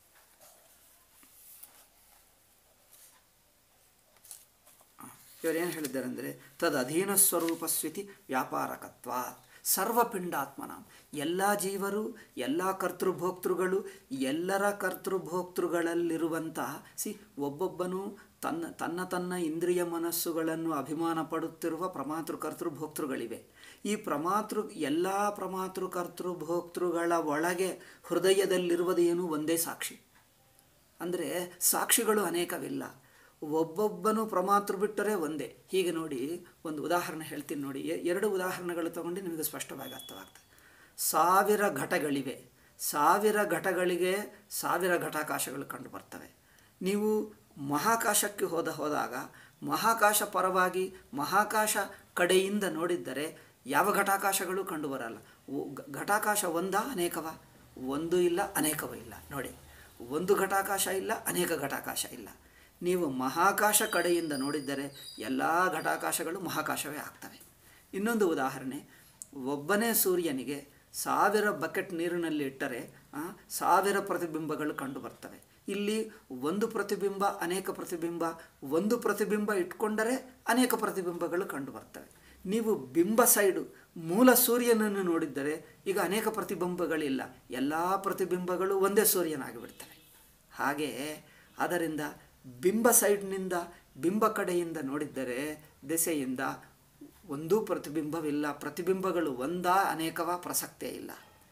ಇವರೇನು ಹೇಳಿದ್ದಾರೆ ಅಂದರೆ, ತದ್ ಅಧೀನ ಸ್ವರೂಪ ಸ್ಥಿತಿ ವ್ಯಾಪಾರಕತ್ವ ಸರ್ವಪಿಂಡಾತ್ಮನ, ಎಲ್ಲ ಜೀವರು, ಎಲ್ಲ ಕರ್ತೃಭೋಕ್ತೃಗಳು, ಎಲ್ಲರ ಕರ್ತೃಭೋಕ್ತೃಗಳಲ್ಲಿರುವಂತಹ ಸಿ ಒಬ್ಬೊಬ್ಬನು ತನ್ನ ತನ್ನ ತನ್ನ ಇಂದ್ರಿಯ ಮನಸ್ಸುಗಳನ್ನು ಅಭಿಮಾನ ಪಡುತ್ತಿರುವ ಪ್ರಮಾತೃ ಕರ್ತೃಭೋಕ್ತೃಗಳಿವೆ. ಈ ಪ್ರಮಾತೃ ಎಲ್ಲ ಪ್ರಮಾತೃ ಕರ್ತೃಭೋಕ್ತೃಗಳ ಒಳಗೆ ಹೃದಯದಲ್ಲಿರುವುದೇನು ಒಂದೇ ಸಾಕ್ಷಿ. ಅಂದರೆ ಸಾಕ್ಷಿಗಳು ಅನೇಕವಿಲ್ಲ, ಒಬ್ಬೊಬ್ಬನು ಪ್ರಮಾತೃ ಬಿಟ್ಟರೆ ಒಂದೇ. ಹೀಗೆ ನೋಡಿ, ಒಂದು ಉದಾಹರಣೆ ಹೇಳ್ತೀನಿ ನೋಡಿ. ಎರಡು ಉದಾಹರಣೆಗಳು ತಗೊಂಡು ನಿಮಗೆ ಸ್ಪಷ್ಟವಾಗಿ ಅರ್ಥವಾಗ್ತದೆ. ಸಾವಿರ ಘಟಗಳಿವೆ, ಸಾವಿರ ಘಟಗಳಿಗೆ ಸಾವಿರ ಘಟಾಕಾಶಗಳು ಕಂಡು ಬರ್ತವೆ. ನೀವು ಮಹಾಕಾಶಕ್ಕೆ ಹೋದ ಹೋದಾಗ ಮಹಾಕಾಶ ಪರವಾಗಿ ಮಹಾಕಾಶ ಕಡೆಯಿಂದ ನೋಡಿದ್ದರೆ ಯಾವ ಘಟಾಕಾಶಗಳು ಕಂಡು ಬರಲ್ಲ. ಘಟಾಕಾಶ ಒಂದಾ ಅನೇಕವ? ಒಂದು ಇಲ್ಲ, ಅನೇಕವೂ ಇಲ್ಲ. ನೋಡಿ, ಒಂದು ಘಟಾಕಾಶ ಇಲ್ಲ, ಅನೇಕ ಘಟಾಕಾಶ ಇಲ್ಲ. ನೀವು ಮಹಾಕಾಶ ಕಡೆಯಿಂದ ನೋಡಿದ್ದರೆ ಎಲ್ಲ ಘಟಾಕಾಶಗಳು ಮಹಾಕಾಶವೇ ಆಗ್ತವೆ. ಇನ್ನೊಂದು ಉದಾಹರಣೆ, ಒಬ್ಬನೇ ಸೂರ್ಯನಿಗೆ ಸಾವಿರ ಬಕೆಟ್ ನೀರಿನಲ್ಲಿ ಇಟ್ಟರೆ ಸಾವಿರ ಪ್ರತಿಬಿಂಬಗಳು ಕಂಡು ಬರ್ತವೆ. ಇಲ್ಲಿ ಒಂದು ಪ್ರತಿಬಿಂಬ, ಅನೇಕ ಪ್ರತಿಬಿಂಬ, ಒಂದು ಪ್ರತಿಬಿಂಬ ಇಟ್ಕೊಂಡರೆ ಅನೇಕ ಪ್ರತಿಬಿಂಬಗಳು ಕಂಡು ಬರ್ತವೆ. ನೀವು ಬಿಂಬ ಸೈಡು ಮೂಲ ಸೂರ್ಯನನ್ನು ನೋಡಿದ್ದರೆ ಈಗ ಅನೇಕ ಪ್ರತಿಬಿಂಬಗಳಿಲ್ಲ, ಎಲ್ಲ ಪ್ರತಿಬಿಂಬಗಳು ಒಂದೇ ಸೂರ್ಯನಾಗಿಬಿಡ್ತವೆ. ಹಾಗೆ ಅದರಿಂದ ಬಿಂಬ ಸೈಡ್ನಿಂದ ಬಿಂಬ ಕಡೆಯಿಂದ ನೋಡಿದ್ದರೆ ದೆಸೆಯಿಂದ ಒಂದೂ ಪ್ರತಿಬಿಂಬವಿಲ್ಲ. ಪ್ರತಿಬಿಂಬಗಳು ಒಂದಾ ಅನೇಕವ ಪ್ರಸಕ್ತೇ ಇಲ್ಲ.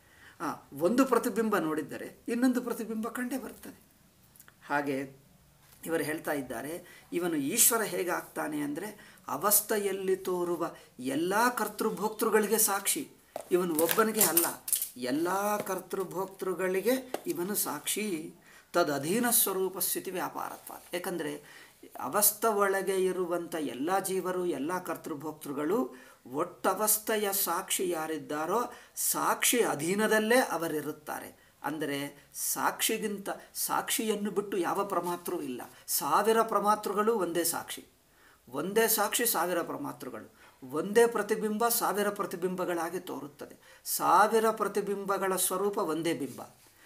ಒಂದು ಪ್ರತಿಬಿಂಬ ನೋಡಿದ್ದರೆ ಇನ್ನೊಂದು ಪ್ರತಿಬಿಂಬ ಕಂಡೇ ಬರ್ತದೆ. ಹಾಗೆ ಇವರು ಹೇಳ್ತಾ ಇದ್ದಾರೆ, ಇವನು ಈಶ್ವರ ಹೇಗೆ ಆಗ್ತಾನೆ ಅಂದರೆ, ಅವಸ್ಥೆಯಲ್ಲಿ ತೋರುವ ಎಲ್ಲ ಕರ್ತೃಭೋಕ್ತೃಗಳಿಗೆ ಸಾಕ್ಷಿ. ಇವನು ಒಬ್ಬನಿಗೆ ಅಲ್ಲ, ಎಲ್ಲ ಕರ್ತೃಭೋಕ್ತೃಗಳಿಗೆ ಇವನು ಸಾಕ್ಷಿ. ತದ್ ಅಧೀನ ಸ್ವರೂಪ ಸ್ಥಿತಿ ವ್ಯಾಪಾರತ್ವ. ಏಕೆಂದರೆ ಅವಸ್ಥೆ ಒಳಗೆ ಇರುವಂಥ ಎಲ್ಲ ಜೀವರು, ಎಲ್ಲ ಕರ್ತೃಭೋಕ್ತೃಗಳು ಒಟ್ಟವಸ್ಥೆಯ ಸಾಕ್ಷಿ ಯಾರಿದ್ದಾರೋ ಸಾಕ್ಷಿ ಅಧೀನದಲ್ಲೇ ಅವರಿರುತ್ತಾರೆ. ಅಂದರೆ ಸಾಕ್ಷಿಗಿಂತ ಸಾಕ್ಷಿಯನ್ನು ಬಿಟ್ಟು ಯಾವ ಪ್ರಮಾತೃ ಇಲ್ಲ. ಸಾವಿರ ಪ್ರಮಾತೃಗಳು ಒಂದೇ ಸಾಕ್ಷಿ, ಒಂದೇ ಸಾಕ್ಷಿ ಸಾವಿರ ಪ್ರಮಾತೃಗಳು, ಒಂದೇ ಪ್ರತಿಬಿಂಬ ಸಾವಿರ ಪ್ರತಿಬಿಂಬಗಳಾಗಿ ತೋರುತ್ತದೆ. ಸಾವಿರ ಪ್ರತಿಬಿಂಬಗಳ ಸ್ವರೂಪ ಒಂದೇ ಬಿಂಬ,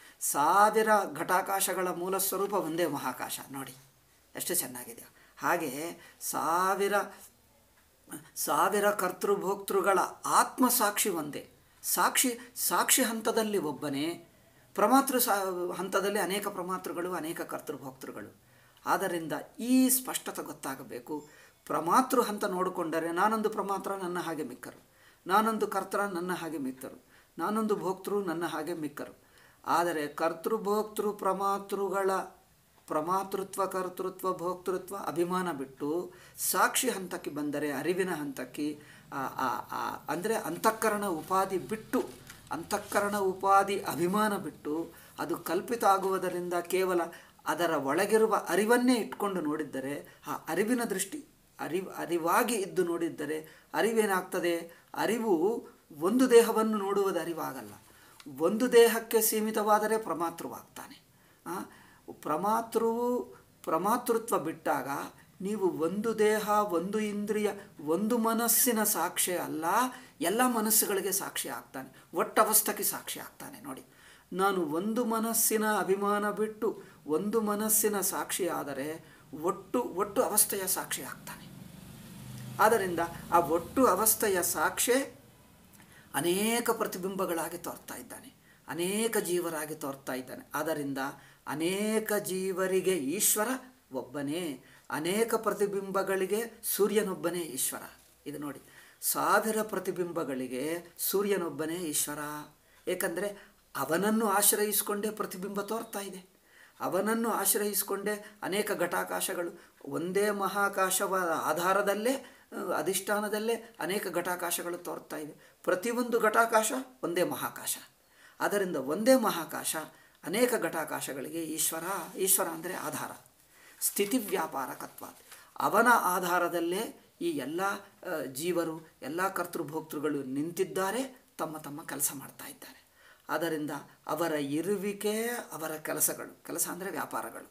ಸಾವಿರ ಘಟಾಕಾಶಗಳ ಮೂಲ ಸ್ವರೂಪ ಒಂದೇ ಮಹಾಕಾಶ. ನೋಡಿ ಎಷ್ಟು ಚೆನ್ನಾಗಿದೆ. ಹಾಗೆ ಸಾವಿರ ಸಾವಿರ ಕರ್ತೃಭೋಕ್ತೃಗಳ ಆತ್ಮಸಾಕ್ಷಿ ಒಂದೇ. ಸಾಕ್ಷಿ ಸಾಕ್ಷಿ ಹಂತದಲ್ಲಿ ಒಬ್ಬನೇ, ಪ್ರಮಾತೃ ಸಾ ಹಂತದಲ್ಲಿ ಅನೇಕ ಪ್ರಮಾತೃಗಳು, ಅನೇಕ ಕರ್ತೃಭೋಕ್ತೃಗಳು. ಆದ್ದರಿಂದ ಈ ಸ್ಪಷ್ಟತೆ ಗೊತ್ತಾಗಬೇಕು. ಪ್ರಮಾತೃ ಹಂತ ನೋಡಿಕೊಂಡರೆ ನಾನೊಂದು ಪ್ರಮಾತ್ರ, ನನ್ನ ಹಾಗೆ ಮಿಕ್ಕರು, ನಾನೊಂದು ಕರ್ತರ, ನನ್ನ ಹಾಗೆ ಮಿಕ್ಕರು, ನಾನೊಂದು ಭೋಕ್ತೃ, ನನ್ನ ಹಾಗೆ ಮಿಕ್ಕರು. ಆದರೆ ಕರ್ತೃಭೋಕ್ತೃ ಪ್ರಮಾತೃಗಳ ಪ್ರಮಾತೃತ್ವ, ಕರ್ತೃತ್ವ, ಭೋಕ್ತೃತ್ವ ಅಭಿಮಾನ ಬಿಟ್ಟು ಸಾಕ್ಷಿ ಹಂತಕ್ಕೆ ಬಂದರೆ, ಅರಿವಿನ ಹಂತಕ್ಕೆ ಅಂದರೆ ಅಂತಃಕರಣ ಉಪಾಧಿ ಬಿಟ್ಟು, ಅಂತಃಕರಣ ಉಪಾಧಿ ಅಭಿಮಾನ ಬಿಟ್ಟು ಅದು ಕಲ್ಪಿತ ಆಗುವುದರಿಂದ ಕೇವಲ ಅದರ ಒಳಗಿರುವ ಅರಿವನ್ನೇ ಇಟ್ಕೊಂಡು ನೋಡಿದ್ದರೆ ಆ ಅರಿವಿನ ದೃಷ್ಟಿ ಅರಿವು ಅರಿವಾಗಿ ಇದ್ದು ನೋಡಿದ್ದರೆ ಅರಿವೇನಾಗ್ತದೆ? ಅರಿವು ಒಂದು ದೇಹವನ್ನು ನೋಡುವುದು ಅರಿವಾಗಲ್ಲ. ಒಂದು ದೇಹಕ್ಕೆ ಸೀಮಿತವಾದರೆ ಪ್ರಮಾತೃವಾಗ್ತಾನೆ. ಪ್ರಮಾತೃವು ಪ್ರಮಾತೃತ್ವ ಬಿಟ್ಟಾಗ ನೀವು ಒಂದು ದೇಹ, ಒಂದು ಇಂದ್ರಿಯ, ಒಂದು ಮನಸ್ಸಿನ ಸಾಕ್ಷಿ ಅಲ್ಲ, ಎಲ್ಲ ಮನಸ್ಸುಗಳಿಗೆ ಸಾಕ್ಷಿ ಆಗ್ತಾನೆ, ಒಟ್ಟವಸ್ಥಕ್ಕೆ ಸಾಕ್ಷಿ ಆಗ್ತಾನೆ. ನೋಡಿ, ನಾನು ಒಂದು ಮನಸ್ಸಿನ ಅಭಿಮಾನ ಬಿಟ್ಟು ಒಂದು ಮನಸ್ಸಿನ ಸಾಕ್ಷಿ ಆದರೆ ಒಟ್ಟು ಒಟ್ಟು ಅವಸ್ಥೆಯ ಸಾಕ್ಷಿ ಆಗ್ತಾನೆ. ಆದ್ದರಿಂದ ಆ ಒಟ್ಟು ಅವಸ್ಥೆಯ ಸಾಕ್ಷಿ ಅನೇಕ ಪ್ರತಿಬಿಂಬಗಳಾಗಿ ತೋರ್ತಾ ಇದ್ದಾನೆ, ಅನೇಕ ಜೀವರಾಗಿ ತೋರ್ತಾ ಇದ್ದಾನೆ. ಆದ್ದರಿಂದ ಅನೇಕ ಜೀವರಿಗೆ ಈಶ್ವರ ಒಬ್ಬನೇ, ಅನೇಕ ಪ್ರತಿಬಿಂಬಗಳಿಗೆ ಸೂರ್ಯನೊಬ್ಬನೇ ಈಶ್ವರ. ಇದು ನೋಡಿ, ಸಾವಿರ ಪ್ರತಿಬಿಂಬಗಳಿಗೆ ಸೂರ್ಯನೊಬ್ಬನೇ ಈಶ್ವರ. ಏಕೆಂದರೆ ಅವನನ್ನು ಆಶ್ರಯಿಸಿಕೊಂಡೇ ಪ್ರತಿಬಿಂಬ ತೋರ್ತಾ ಇದೆ, ಅವನನ್ನು ಆಶ್ರಯಿಸಿಕೊಂಡೇ ಅನೇಕ ಘಟಾಕಾಶಗಳು. ಒಂದೇ ಮಹಾಕಾಶವಾದ ಆಧಾರದಲ್ಲೇ, ಅಧಿಷ್ಠಾನದಲ್ಲೇ ಅನೇಕ ಘಟಾಕಾಶಗಳು ತೋರ್ತಾ ಇವೆ. ಪ್ರತಿಯೊಂದು ಘಟಾಕಾಶ ಒಂದೇ ಮಹಾಕಾಶ. ಆದ್ದರಿಂದ ಒಂದೇ ಮಹಾಕಾಶ ಅನೇಕ ಘಟಾಕಾಶಗಳಿಗೆ ಈಶ್ವರ. ಈಶ್ವರ ಅಂದರೆ ಆಧಾರ, ಸ್ಥಿತಿ ವ್ಯಾಪಾರಕತ್ವ. ಅವನ ಆಧಾರದಲ್ಲೇ ಈ ಎಲ್ಲ ಜೀವರು, ಎಲ್ಲ ಕರ್ತೃಭೋಕ್ತೃಗಳು ನಿಂತಿದ್ದಾರೆ, ತಮ್ಮ ತಮ್ಮ ಕೆಲಸ ಮಾಡ್ತಾ ಇದ್ದಾರೆ. ಆದ್ದರಿಂದ ಅವರ ಇರುವಿಕೆ, ಅವರ ಕೆಲಸಗಳು, ಕೆಲಸ ಅಂದರೆ ವ್ಯಾಪಾರಗಳು,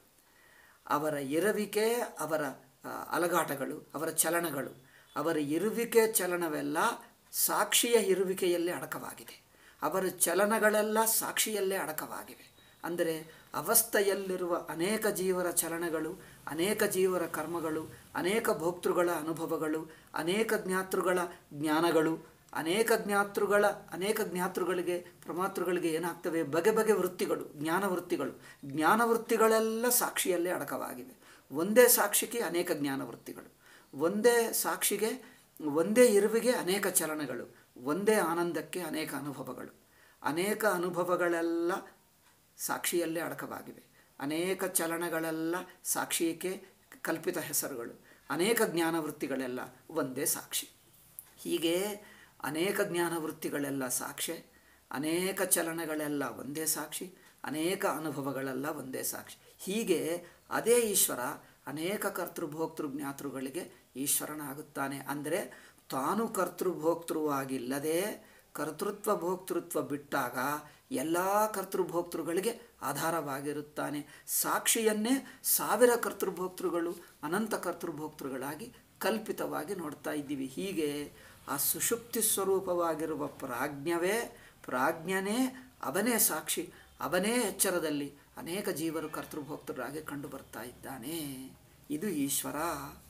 ಅವರ ಇರುವಿಕೆ, ಅವರ ಅಲಗಾಟಗಳು, ಅವರ ಚಲನಗಳು, ಅವರ ಇರುವಿಕೆ ಚಲನವೆಲ್ಲ ಸಾಕ್ಷಿಯ ಇರುವಿಕೆಯಲ್ಲೇ ಅಡಕವಾಗಿದೆ. ಅವರ ಚಲನಗಳೆಲ್ಲ ಸಾಕ್ಷಿಯಲ್ಲೇ ಅಡಕವಾಗಿವೆ. ಅಂದರೆ ಅವಸ್ಥೆಯಲ್ಲಿರುವ ಅನೇಕ ಜೀವರ ಚಲನಗಳು, ಅನೇಕ ಜೀವರ ಕರ್ಮಗಳು, ಅನೇಕ ಭೋಕ್ತೃಗಳ ಅನುಭವಗಳು, ಅನೇಕ ಜ್ಞಾತೃಗಳ ಜ್ಞಾನಗಳು, ಅನೇಕ ಜ್ಞಾತೃಗಳ ಅನೇಕ ಜ್ಞಾತೃಗಳಿಗೆ ಪ್ರಮಾತೃಗಳಿಗೆ ಏನಾಗ್ತವೆ? ಬಗೆ ಬಗೆ ವೃತ್ತಿಗಳು, ಜ್ಞಾನ ವೃತ್ತಿಗಳು. ಜ್ಞಾನ ವೃತ್ತಿಗಳೆಲ್ಲ ಸಾಕ್ಷಿಯಲ್ಲೇ ಅಡಕವಾಗಿವೆ. ಒಂದೇ ಸಾಕ್ಷಿಗೆ ಅನೇಕ ಜ್ಞಾನ ವೃತ್ತಿಗಳು, ಒಂದೇ ಸಾಕ್ಷಿಗೆ, ಒಂದೇ ಇರುವಿಗೆ ಅನೇಕ ಚಲನಗಳು, ಒಂದೇ ಆನಂದಕ್ಕೆ ಅನೇಕ ಅನುಭವಗಳು. ಅನೇಕ ಅನುಭವಗಳೆಲ್ಲ ಸಾಕ್ಷಿಯಲ್ಲೇ ಅಡಕವಾಗಿವೆ. ಅನೇಕ ಚಲನಗಳೆಲ್ಲ ಸಾಕ್ಷಿಯಕ್ಕೆ ಕಲ್ಪಿತ ಹೆಸರುಗಳು. ಅನೇಕ ಜ್ಞಾನವೃತ್ತಿಗಳೆಲ್ಲ ಒಂದೇ ಸಾಕ್ಷಿ. ಹೀಗೆ ಅನೇಕ ಜ್ಞಾನವೃತ್ತಿಗಳೆಲ್ಲ ಸಾಕ್ಷಿ, ಅನೇಕ ಚಲನಗಳೆಲ್ಲ ಒಂದೇ ಸಾಕ್ಷಿ, ಅನೇಕ ಅನುಭವಗಳೆಲ್ಲ ಒಂದೇ ಸಾಕ್ಷಿ. ಹೀಗೆ ಅದೇ ಈಶ್ವರ ಅನೇಕ ಕರ್ತೃಭೋಕ್ತೃ ಜ್ಞಾತೃಗಳಿಗೆ ಈಶ್ವರನಾಗುತ್ತಾನೆ. ಅಂದರೆ ತಾನು ಕರ್ತೃಭೋಕ್ತೃವಾಗಿಲ್ಲದೆ ಕರ್ತೃತ್ವ ಭೋಕ್ತೃತ್ವ ಬಿಟ್ಟಾಗ ಎಲ್ಲ ಕರ್ತೃಭೋಕ್ತೃಗಳಿಗೆ ಆಧಾರವಾಗಿರುತ್ತಾನೆ. ಸಾಕ್ಷಿಯನ್ನೇ ಸಾವಿರ ಕರ್ತೃಭೋಕ್ತೃಗಳು, ಅನಂತ ಕರ್ತೃಭೋಕ್ತೃಗಳಾಗಿ ಕಲ್ಪಿತವಾಗಿ ನೋಡ್ತಾ ಇದ್ದೀವಿ. ಹೀಗೆ ಆ ಸುಷುಪ್ತಿ ಸ್ವರೂಪವಾಗಿರುವ ಪ್ರಾಜ್ಞವೇ, ಪ್ರಾಜ್ಞನೇ ಅವನೇ ಸಾಕ್ಷಿ, ಅವನೇ ಎಚ್ಚರದಲ್ಲಿ ಅನೇಕ ಜೀವರು ಕರ್ತೃಭೋಕ್ತರಾಗಿ ಕಂಡು ಬರ್ತಾ ಇದ್ದಾನೆ. ಇದು ಈಶ್ವರ.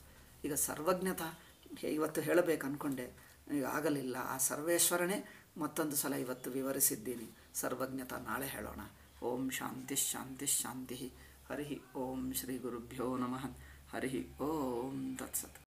ಈಗ ಸರ್ವಜ್ಞತ ಇವತ್ತು ಹೇಳಬೇಕು ಅಂದ್ಕೊಂಡೆ, ಈಗ ಆಗಲಿಲ್ಲ. ಆ ಸರ್ವೇಶ್ವರನೇ ಮತ್ತೊಂದು ಸಲ ಇವತ್ತು ವಿವರಿಸಿದ್ದೀನಿ. ಸರ್ವಜ್ಞತ ನಾಳೆ ಹೇಳೋಣ. ಓಂ ಶಾಂತಿ ಶಾಂತಿ ಶಾಂತಿ. ಹರಿ ಓಂ ಶ್ರೀ ಗುರುಭ್ಯೋ ನಮಃ. ಹರಿ ಓಂ ತತ್ಸತ್.